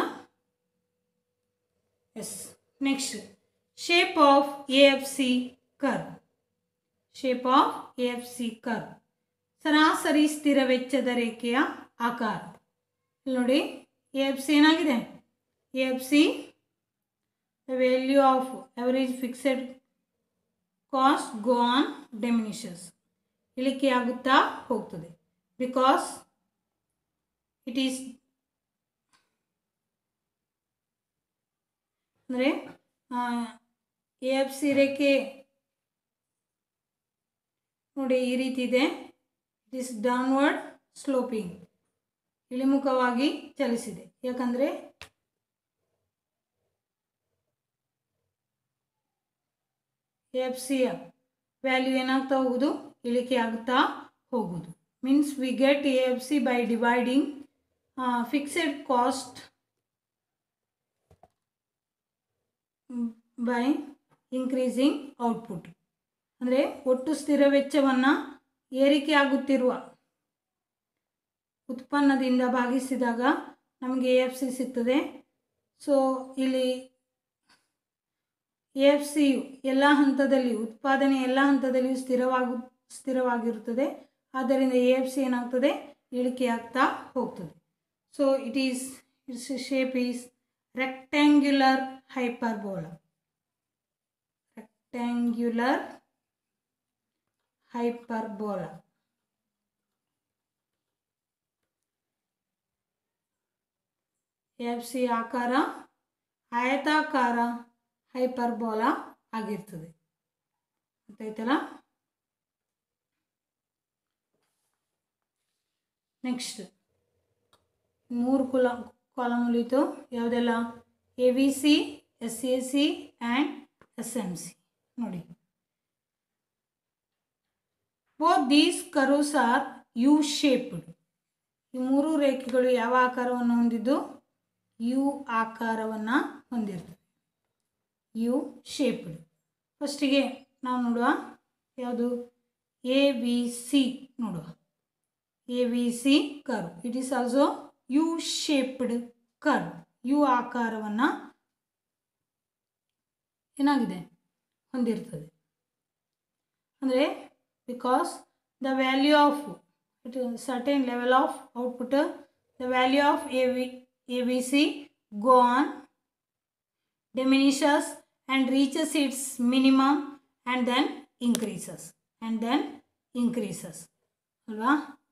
Yes. Next shape of A F C curve. Shape of A F C curve ಸರಾಸರಿ ಸ್ಥಿರ ವೆಚ್ಚದ ರೇಖೆಯ ಆಕಾರ. ಇಲ್ಲಿ ನೋಡಿ ಎ ಎಫ್ ಸಿ ಏನಾಗಿದೆ, A F C the value of average fixed cost go on diminishes. ಇಳಿಕೆ ಆಗುತ್ತಾ ಹೋಗ್ತದೆ ಬಿಕಾಸ್ ಇಟ್ ಈಸ್ ಅಂದರೆ ಎ ಎಫ್ ಸಿ ರೇಖೆ ನೋಡಿ ಈ ರೀತಿ ಇದೆ. ಇಟ್ ಈಸ್ ಡೌನ್ವರ್ಡ್ ಸ್ಲೋಪಿಂಗ್, ಇಳಿಮುಖವಾಗಿ ಚಲಿಸಿದೆ. ಯಾಕಂದರೆ ಎ ಎಫ್ ಸಿಯ ವ್ಯಾಲ್ಯೂ ಏನಾಗ್ತಾ ಹೋಗುದು, ಇಳಿಕೆ ಆಗುತ್ತಾ ಹೋಗುದು. Means we get A F C by dividing fixed cost by increasing output. ಅಂದರೆ ಒಟ್ಟು ಸ್ಥಿರ ವೆಚ್ಚವನ್ನು ಏರಿಕೆ ಆಗುತ್ತಿರುವ ಉತ್ಪನ್ನದಿಂದ ಭಾಗಿಸಿದಾಗ ನಮಗೆ ಎ ಎಫ್ ಸಿ ಸಿಗ್ತದೆ. ಸೊ ಇಲ್ಲಿ ಎ ಎಫ್ ಸಿಯು ಎಲ್ಲ ಹಂತದಲ್ಲಿಯೂ ಉತ್ಪಾದನೆ ಎಲ್ಲ ಹಂತದಲ್ಲಿಯೂ ಸ್ಥಿರವಾಗು ಸ್ಥಿರವಾಗಿರುತ್ತದೆ. ಆದ್ದರಿಂದ ಎ ಎಫ್ ಸಿ ಏನಾಗ್ತದೆ, ಇಳಿಕೆ ಆಗ್ತಾ ಹೋಗ್ತದೆ. So it is its shape is rectangular hyperbola. Rectangular hyperbola. F C ಆಕಾರ ಆಯತಾಕಾರ ಹೈಪರ್ಬೋಲಾ ಆಗಿರ್ತದೆ. ಗೊತ್ತಾಯ್ತಲ್ಲ? ನೆಕ್ಸ್ಟ್ ಮೂರು ಕುಲ ಕಾಲಮ್ ಉಳಿತು. ಯಾವುದೆಲ್ಲ? A V C, S A C and S M C. ನೋಡಿ, both these curves are U shaped. ಈ ಮೂರು ರೇಖೆಗಳು ಯಾವ ಆಕಾರವನ್ನು ಹೊಂದಿದ್ದು? ಯು ಆಕಾರವನ್ನು ಹೊಂದಿರ್ತದೆ. U shaped. ಫಸ್ಟಿಗೆ ನಾವು ನೋಡುವ ಯಾವುದು? ಎ ವಿ ಸಿ ನೋಡುವ. A V C curve it is also U shaped curve. U ಆಕಾರವನ್ನು ಏನಾಗಿದೆ ಹೊಂದಿರ್ತದೆ. ಅಂದರೆ because the value of it certain level of output, the value of A V A V C go on diminishes and reaches its minimum and then increases and then increases ಅಲ್ವಾ?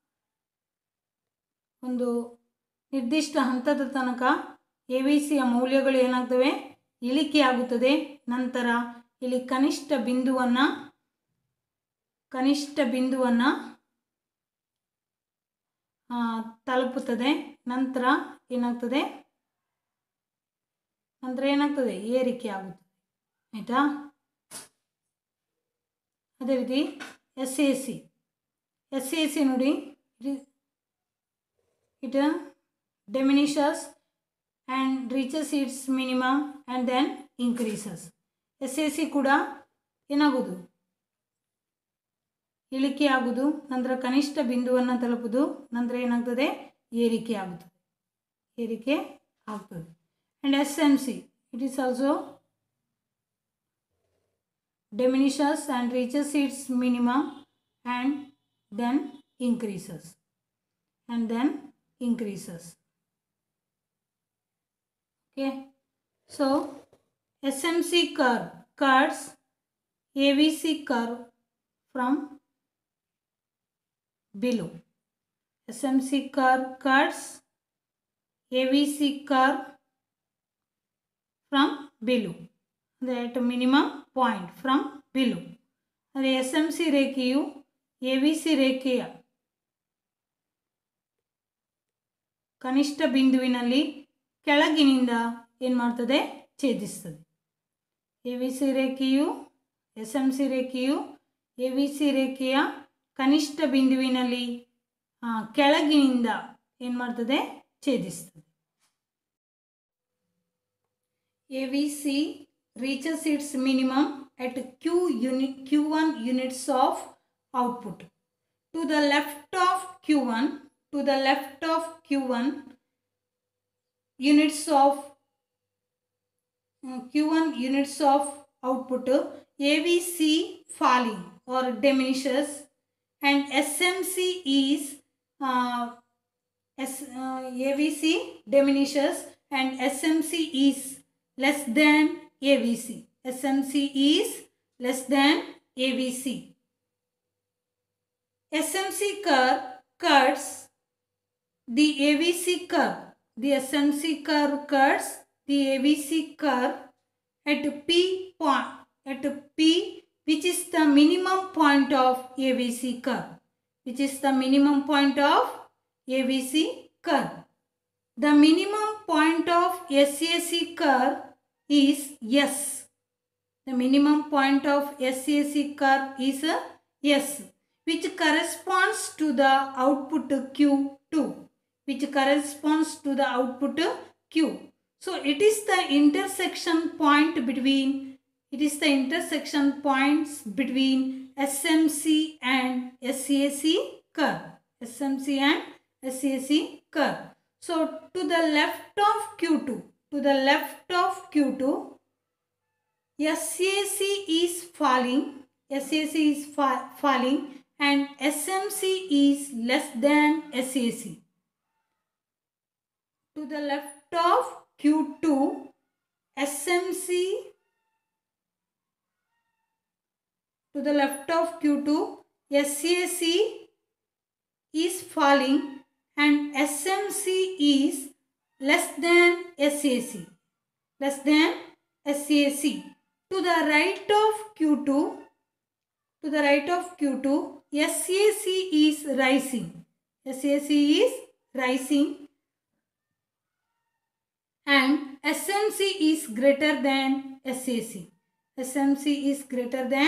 ಒಂದು ನಿರ್ದಿಷ್ಟ ಹಂತದ ತನಕ A V ಸಿಯ ಮೌಲ್ಯಗಳು ಏನಾಗ್ತವೆ? ಇಳಿಕೆ ಆಗುತ್ತದೆ. ನಂತರ ಇಲ್ಲಿ ಕನಿಷ್ಠ ಬಿಂದುವನ್ನು ಕನಿಷ್ಠ ಬಿಂದುವನ್ನು ತಲುಪುತ್ತದೆ. ನಂತರ ಏನಾಗ್ತದೆ? ನಂತರ ಏನಾಗ್ತದೆ? ಏರಿಕೆ ಆಗುತ್ತದೆ. ಆಯಿತಾ? ಅದೇ ರೀತಿ S A C S A C ನೋಡಿ, it diminishes and reaches its minimum and then increases. S A C ಕೂಡ ಏನಾಗೋದು? ಇಳಿಕೆ ಆಗುವುದು. ನಂತರ ಕನಿಷ್ಠ ಬಿಂದುವನ್ನು ತಲುಪುವುದು. ನಂತರ ಏನಾಗ್ತದೆ? ಏರಿಕೆ ಆಗುತ್ತದೆ. ಏರಿಕೆ ಆಗ್ತದೆ. And S M C it is also diminishes and reaches its minimum and then increases and then increases. Okay, so S M C curve cuts A V C curve from below. S M C curve cuts A V C curve from below, ಅಂದರೆ at minimum point from below. ಅಂದರೆ S M C ರೇಖೆಯು A V C ರೇಖೆಯ ಕನಿಷ್ಠ ಬಿಂದುವಿನಲ್ಲಿ ಕೆಳಗಿನಿಂದ ಏನು ಮಾಡ್ತದೆ, ಛೇದಿಸ್ತದೆ. ಎ ವಿ ಸಿ ರೇಖೆಯು ಎಸ್ ಎಮ್ ಸಿ ರೇಖೆಯು ಎ ವಿ ಸಿ ರೇಖೆಯ ಕನಿಷ್ಠ ಬಿಂದುವಿನಲ್ಲಿ ಕೆಳಗಿನಿಂದ ಏನು ಮಾಡ್ತದೆ, ಛೇದಿಸ್ತದೆ. A V C reaches its minimum at Q unit Q one units of output. To the left of Q one, to the left of Q one units of uh, Q one units of output, A V C falling or diminishes, and S M C is uh, S, uh, A V C diminishes and S M C is less than A V C. S M C is less than A V C. S M C curve cuts the A V C curve. The S M C curve cuts the A V C curve at P point, at P, which is the minimum point of A V C curve, which is the minimum point of A V C curve. The minimum point of S A C curve is S. The minimum point of S A C curve is S, which corresponds to the output Q two, which corresponds to the output Q. So it is the intersection point between, it is the intersection points between S M C and S A C curve, S M C and S A C curve. So to the left of Q two, to the left of Q two, S A C is falling, S A C is fa falling and S M C is less than S A C. To the left of Q two, S M C, to the left of Q two, S A C is falling and S M C is less than S A C, less than S A C. To the right of Q two, to the right of Q two, S A C is rising, S A C is rising and S M C is greater than S A C, S M C is greater than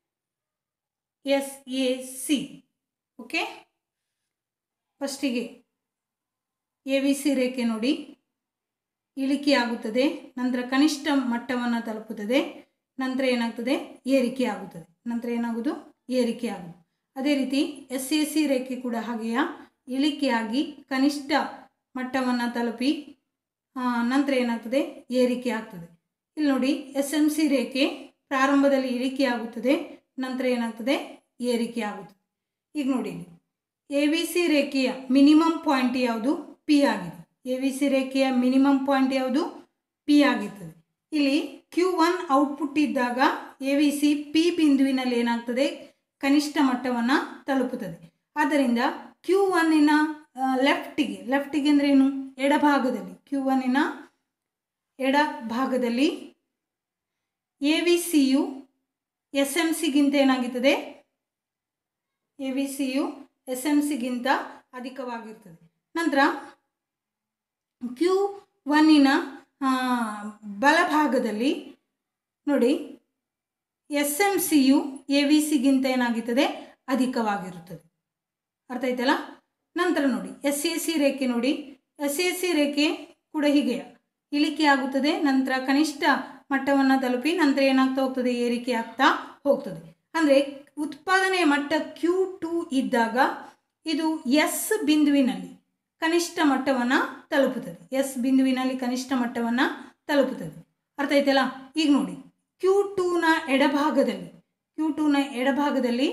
S A C. Okay, ಫಸ್ಟಿಗೆ A V C ರೇಖೆ ನೋಡಿ ಇಳಿಕೆಯಾಗುತ್ತದೆ, ನಂತರ ಕನಿಷ್ಠ ಮಟ್ಟವನ್ನು ತಲುಪುತ್ತದೆ, ನಂತರ ಏನಾಗ್ತದೆ, ಏರಿಕೆ ಆಗುತ್ತದೆ, ನಂತರ ಏನಾಗುವುದು, ಏರಿಕೆ ಆಗುವುದು. ಅದೇ ರೀತಿ ಎಸ್ ಎ ಸಿ ರೇಖೆ ಕೂಡ ಹಾಗೆಯೇ ಇಳಿಕೆಯಾಗಿ ಕನಿಷ್ಠ ಮಟ್ಟವನ್ನು ತಲುಪಿ ನಂತರ ಏನಾಗ್ತದೆ, ಏರಿಕೆ ಆಗ್ತದೆ. ಇಲ್ಲಿ ನೋಡಿ ಎಸ್ ಎಮ್ ಸಿ ರೇಖೆ ಪ್ರಾರಂಭದಲ್ಲಿ ಇಳಿಕೆ ಆಗುತ್ತದೆ, ನಂತರ ಏನಾಗ್ತದೆ, ಏರಿಕೆ ಆಗುತ್ತದೆ. ಈಗ ನೋಡಿ ಎ ವಿ ಸಿ ರೇಖೆಯ ಮಿನಿಮಮ್ ಪಾಯಿಂಟ್ ಯಾವುದು, ಪಿ ಆಗಿದೆ. ಎ ವಿ ಸಿ ರೇಖೆಯ ಮಿನಿಮಮ್ ಪಾಯಿಂಟ್ ಯಾವುದು, ಪಿ ಆಗಿರ್ತದೆ. ಇಲ್ಲಿ ಕ್ಯೂ ಒನ್ ಔಟ್ಪುಟ್ ಇದ್ದಾಗ ಎ ವಿ ಸಿ ಪಿ ಬಿಂದುವಿನಲ್ಲಿ ಏನಾಗ್ತದೆ, ಕನಿಷ್ಠ ಮಟ್ಟವನ್ನು ತಲುಪುತ್ತದೆ. ಆದ್ದರಿಂದ ಕ್ಯೂ ಒನ್ನಿನ ಲೆಫ್ಟಿಗೆ, ಲೆಫ್ಟಿಗೆ ಅಂದರೆ ಏನು, ಎಡಭಾಗದಲ್ಲಿ, ಕ್ಯೂ ಒನ್ನಿನ ಎಡಭಾಗದಲ್ಲಿ ಎ ವಿ ಸಿಯು ಎಸ್ ಎಮ್ ಸಿಗಿಂತ ಏನಾಗಿರ್ತದೆ, ಎ ವಿ ಸಿಯು ಎಸ್ ಎಮ್ ಸಿಗಿಂತ ಅಧಿಕವಾಗಿರ್ತದೆ. ನಂತರ ಕ್ಯೂ ಒನ್ನಿನ ಬಲಭಾಗದಲ್ಲಿ ನೋಡಿ ಎಸ್ ಎಮ್ ಸಿಯು ಎ ವಿ ಸಿಗಿಂತ ಏನಾಗುತ್ತದೆ, ಅಧಿಕವಾಗಿರುತ್ತದೆ. ಅರ್ಥ ಆಯ್ತಲ್ಲ. ನಂತರ ನೋಡಿ ಎಸ್ ಎ ಸಿ ರೇಖೆ ನೋಡಿ, ಎಸ್ ಎ ಸಿ ರೇಖೆ ಕೂಡ ಹೀಗೆ ಇಳಿಕೆ ಆಗುತ್ತದೆ, ನಂತರ ಕನಿಷ್ಠ ಮಟ್ಟವನ್ನು ತಲುಪಿ ನಂತರ ಏನಾಗ್ತಾ ಹೋಗ್ತದೆ, ಏರಿಕೆ ಆಗ್ತಾ ಹೋಗ್ತದೆ. ಅಂದರೆ ಉತ್ಪಾದನೆಯ ಮಟ್ಟ ಕ್ಯೂ ಟೂ ಇದ್ದಾಗ ಇದು ಎಸ್ ಬಿಂದುವಿನಲ್ಲಿ ಕನಿಷ್ಠ ಮಟ್ಟವನ್ನು ತಲುಪುತ್ತದೆ, ಎಸ್ ಬಿಂದುವಿನಲ್ಲಿ ಕನಿಷ್ಠ ಮಟ್ಟವನ್ನು ತಲುಪುತ್ತದೆ. ಅರ್ಥ ಆಯ್ತಲ್ಲ. ಈಗ ನೋಡಿ ಕ್ಯೂ ಟೂನ ಎಡಭಾಗದಲ್ಲಿ, ಕ್ಯೂ ಟೂನ ಎಡಭಾಗದಲ್ಲಿ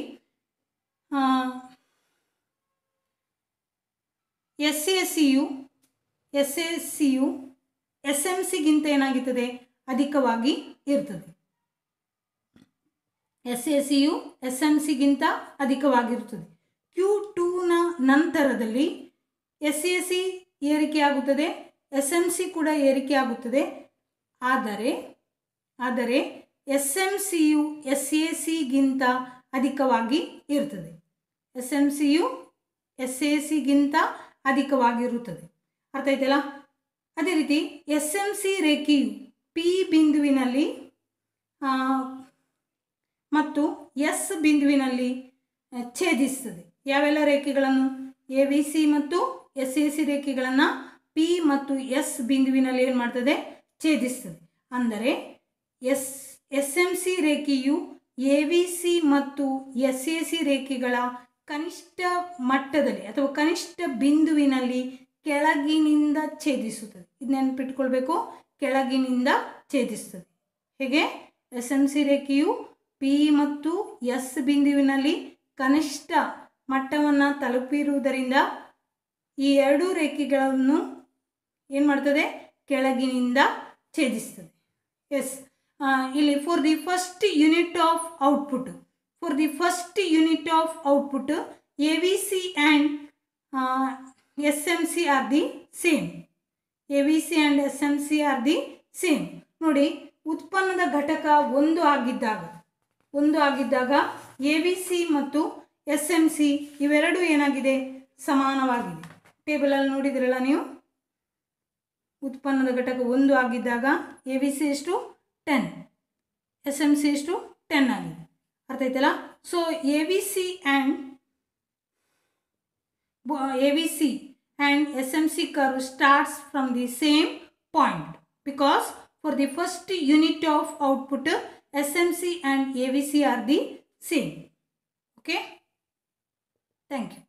ಎಸ್ ಎ ಸಿಯು ಎಸ್ ಎ ಸಿಯು ಎಸ್ ಎಮ್ ಸಿಗಿಂತ ಏನಾಗುತ್ತದೆ, ಅಧಿಕವಾಗಿ ಇರ್ತದೆ. ಎಸ್ ಎ ಸಿಯು ಎಸ್ ಎಮ್ ಸಿಗಿಂತ ಅಧಿಕವಾಗಿರುತ್ತದೆ. ಕ್ಯೂ ಟೂನ ನಂತರದಲ್ಲಿ ಎಸ್ ಎ ಸಿ ಏರಿಕೆ ಆಗುತ್ತದೆ, ಎಸ್ ಎಮ್ ಸಿ ಕೂಡ ಏರಿಕೆ ಆಗುತ್ತದೆ. ಆದರೆ ಆದರೆ ಎಸ್ ಎಮ್ ಸಿಯು ಎಸ್ ಎ ಸಿಗಿಂತ ಅಧಿಕವಾಗಿ ಇರುತ್ತದೆ. ಎಸ್ ಎಮ್ ಸಿಯು ಎಸ್ ಎ ಸಿಗಿಂತ ಅಧಿಕವಾಗಿರುತ್ತದೆ. ಅರ್ಥ ಆಯ್ತಲ್ಲ? ಅದೇ ರೀತಿ ಎಸ್ ಎಮ್ ಸಿ ರೇಖೆಯು ಪಿ ಬಿಂದುವಿನಲ್ಲಿ ಮತ್ತು ಎಸ್ ಬಿಂದುವಿನಲ್ಲಿ ಛೇದಿಸುತ್ತದೆ. ಯಾವೆಲ್ಲ ರೇಖೆಗಳನ್ನು? ಎ ವಿ ಸಿ ಮತ್ತು ಎಸ್ ಎ ಸಿ ರೇಖೆಗಳನ್ನು ಪಿ ಮತ್ತು ಎಸ್ ಬಿಂದುವಿನಲ್ಲಿ ಏನು ಮಾಡ್ತದೆ? ಛೇದಿಸ್ತದೆ. ಅಂದರೆ ಎಸ್ ಎಸ್ ಎಮ್ ಸಿ ರೇಖೆಯು ಎ ವಿ ಸಿ ಮತ್ತು ಎಸ್ ಎ ಸಿ ರೇಖೆಗಳ ಕನಿಷ್ಠ ಮಟ್ಟದಲ್ಲಿ ಅಥವಾ ಕನಿಷ್ಠ ಬಿಂದುವಿನಲ್ಲಿ ಕೆಳಗಿನಿಂದ ಛೇದಿಸುತ್ತದೆ. ಇದು ನೆನಪಿಟ್ಕೊಳ್ಬೇಕು, ಕೆಳಗಿನಿಂದ ಛೇದಿಸುತ್ತದೆ. ಹೇಗೆ? ಎಸ್ ಎಮ್ ಸಿ ರೇಖೆಯು ಪಿ ಮತ್ತು ಎಸ್ ಬಿಂದುವಿನಲ್ಲಿ ಕನಿಷ್ಠ ಮಟ್ಟವನ್ನು ತಲುಪಿರುವುದರಿಂದ ಈ ಎರಡೂ ರೇಖೆಗಳನ್ನು ಏನು ಮಾಡ್ತದೆ? ಕೆಳಗಿನಿಂದ ಛೇದಿಸ್ತದೆ. ಎಸ್, ಇಲ್ಲಿ for the first unit of output for the first unit of output A V C and S M C are the same. A V C and S M C are the same. ನೋಡಿ, ಉತ್ಪನ್ನದ ಘಟಕ ಒಂದು ಆಗಿದ್ದಾಗ ಒಂದು ಆಗಿದ್ದಾಗ A V C ಮತ್ತು S M C ಇವೆರಡೂ ಏನಾಗಿದೆ? ಸಮಾನವಾಗಿದೆ. ಟೇಬಲಲ್ಲಿ ನೋಡಿದ್ರಲ್ಲ ನೀವು, ಉತ್ಪನ್ನದ ಘಟಕ ಒಂದು ಆಗಿದ್ದಾಗ ಎ ವಿ ಸಿ ಎಷ್ಟು? ಟೆನ್, ಎಸ್ ಎಮ್ ಸಿ ಎಷ್ಟು? ಟೆನ್ ಆಗಿದೆ. ಅರ್ಥ ಆಯ್ತಲ್ಲ? So A V C and A V C and S M C curve starts from the same point because for the first unit of output S M C and A V C are the same. Okay, thank you.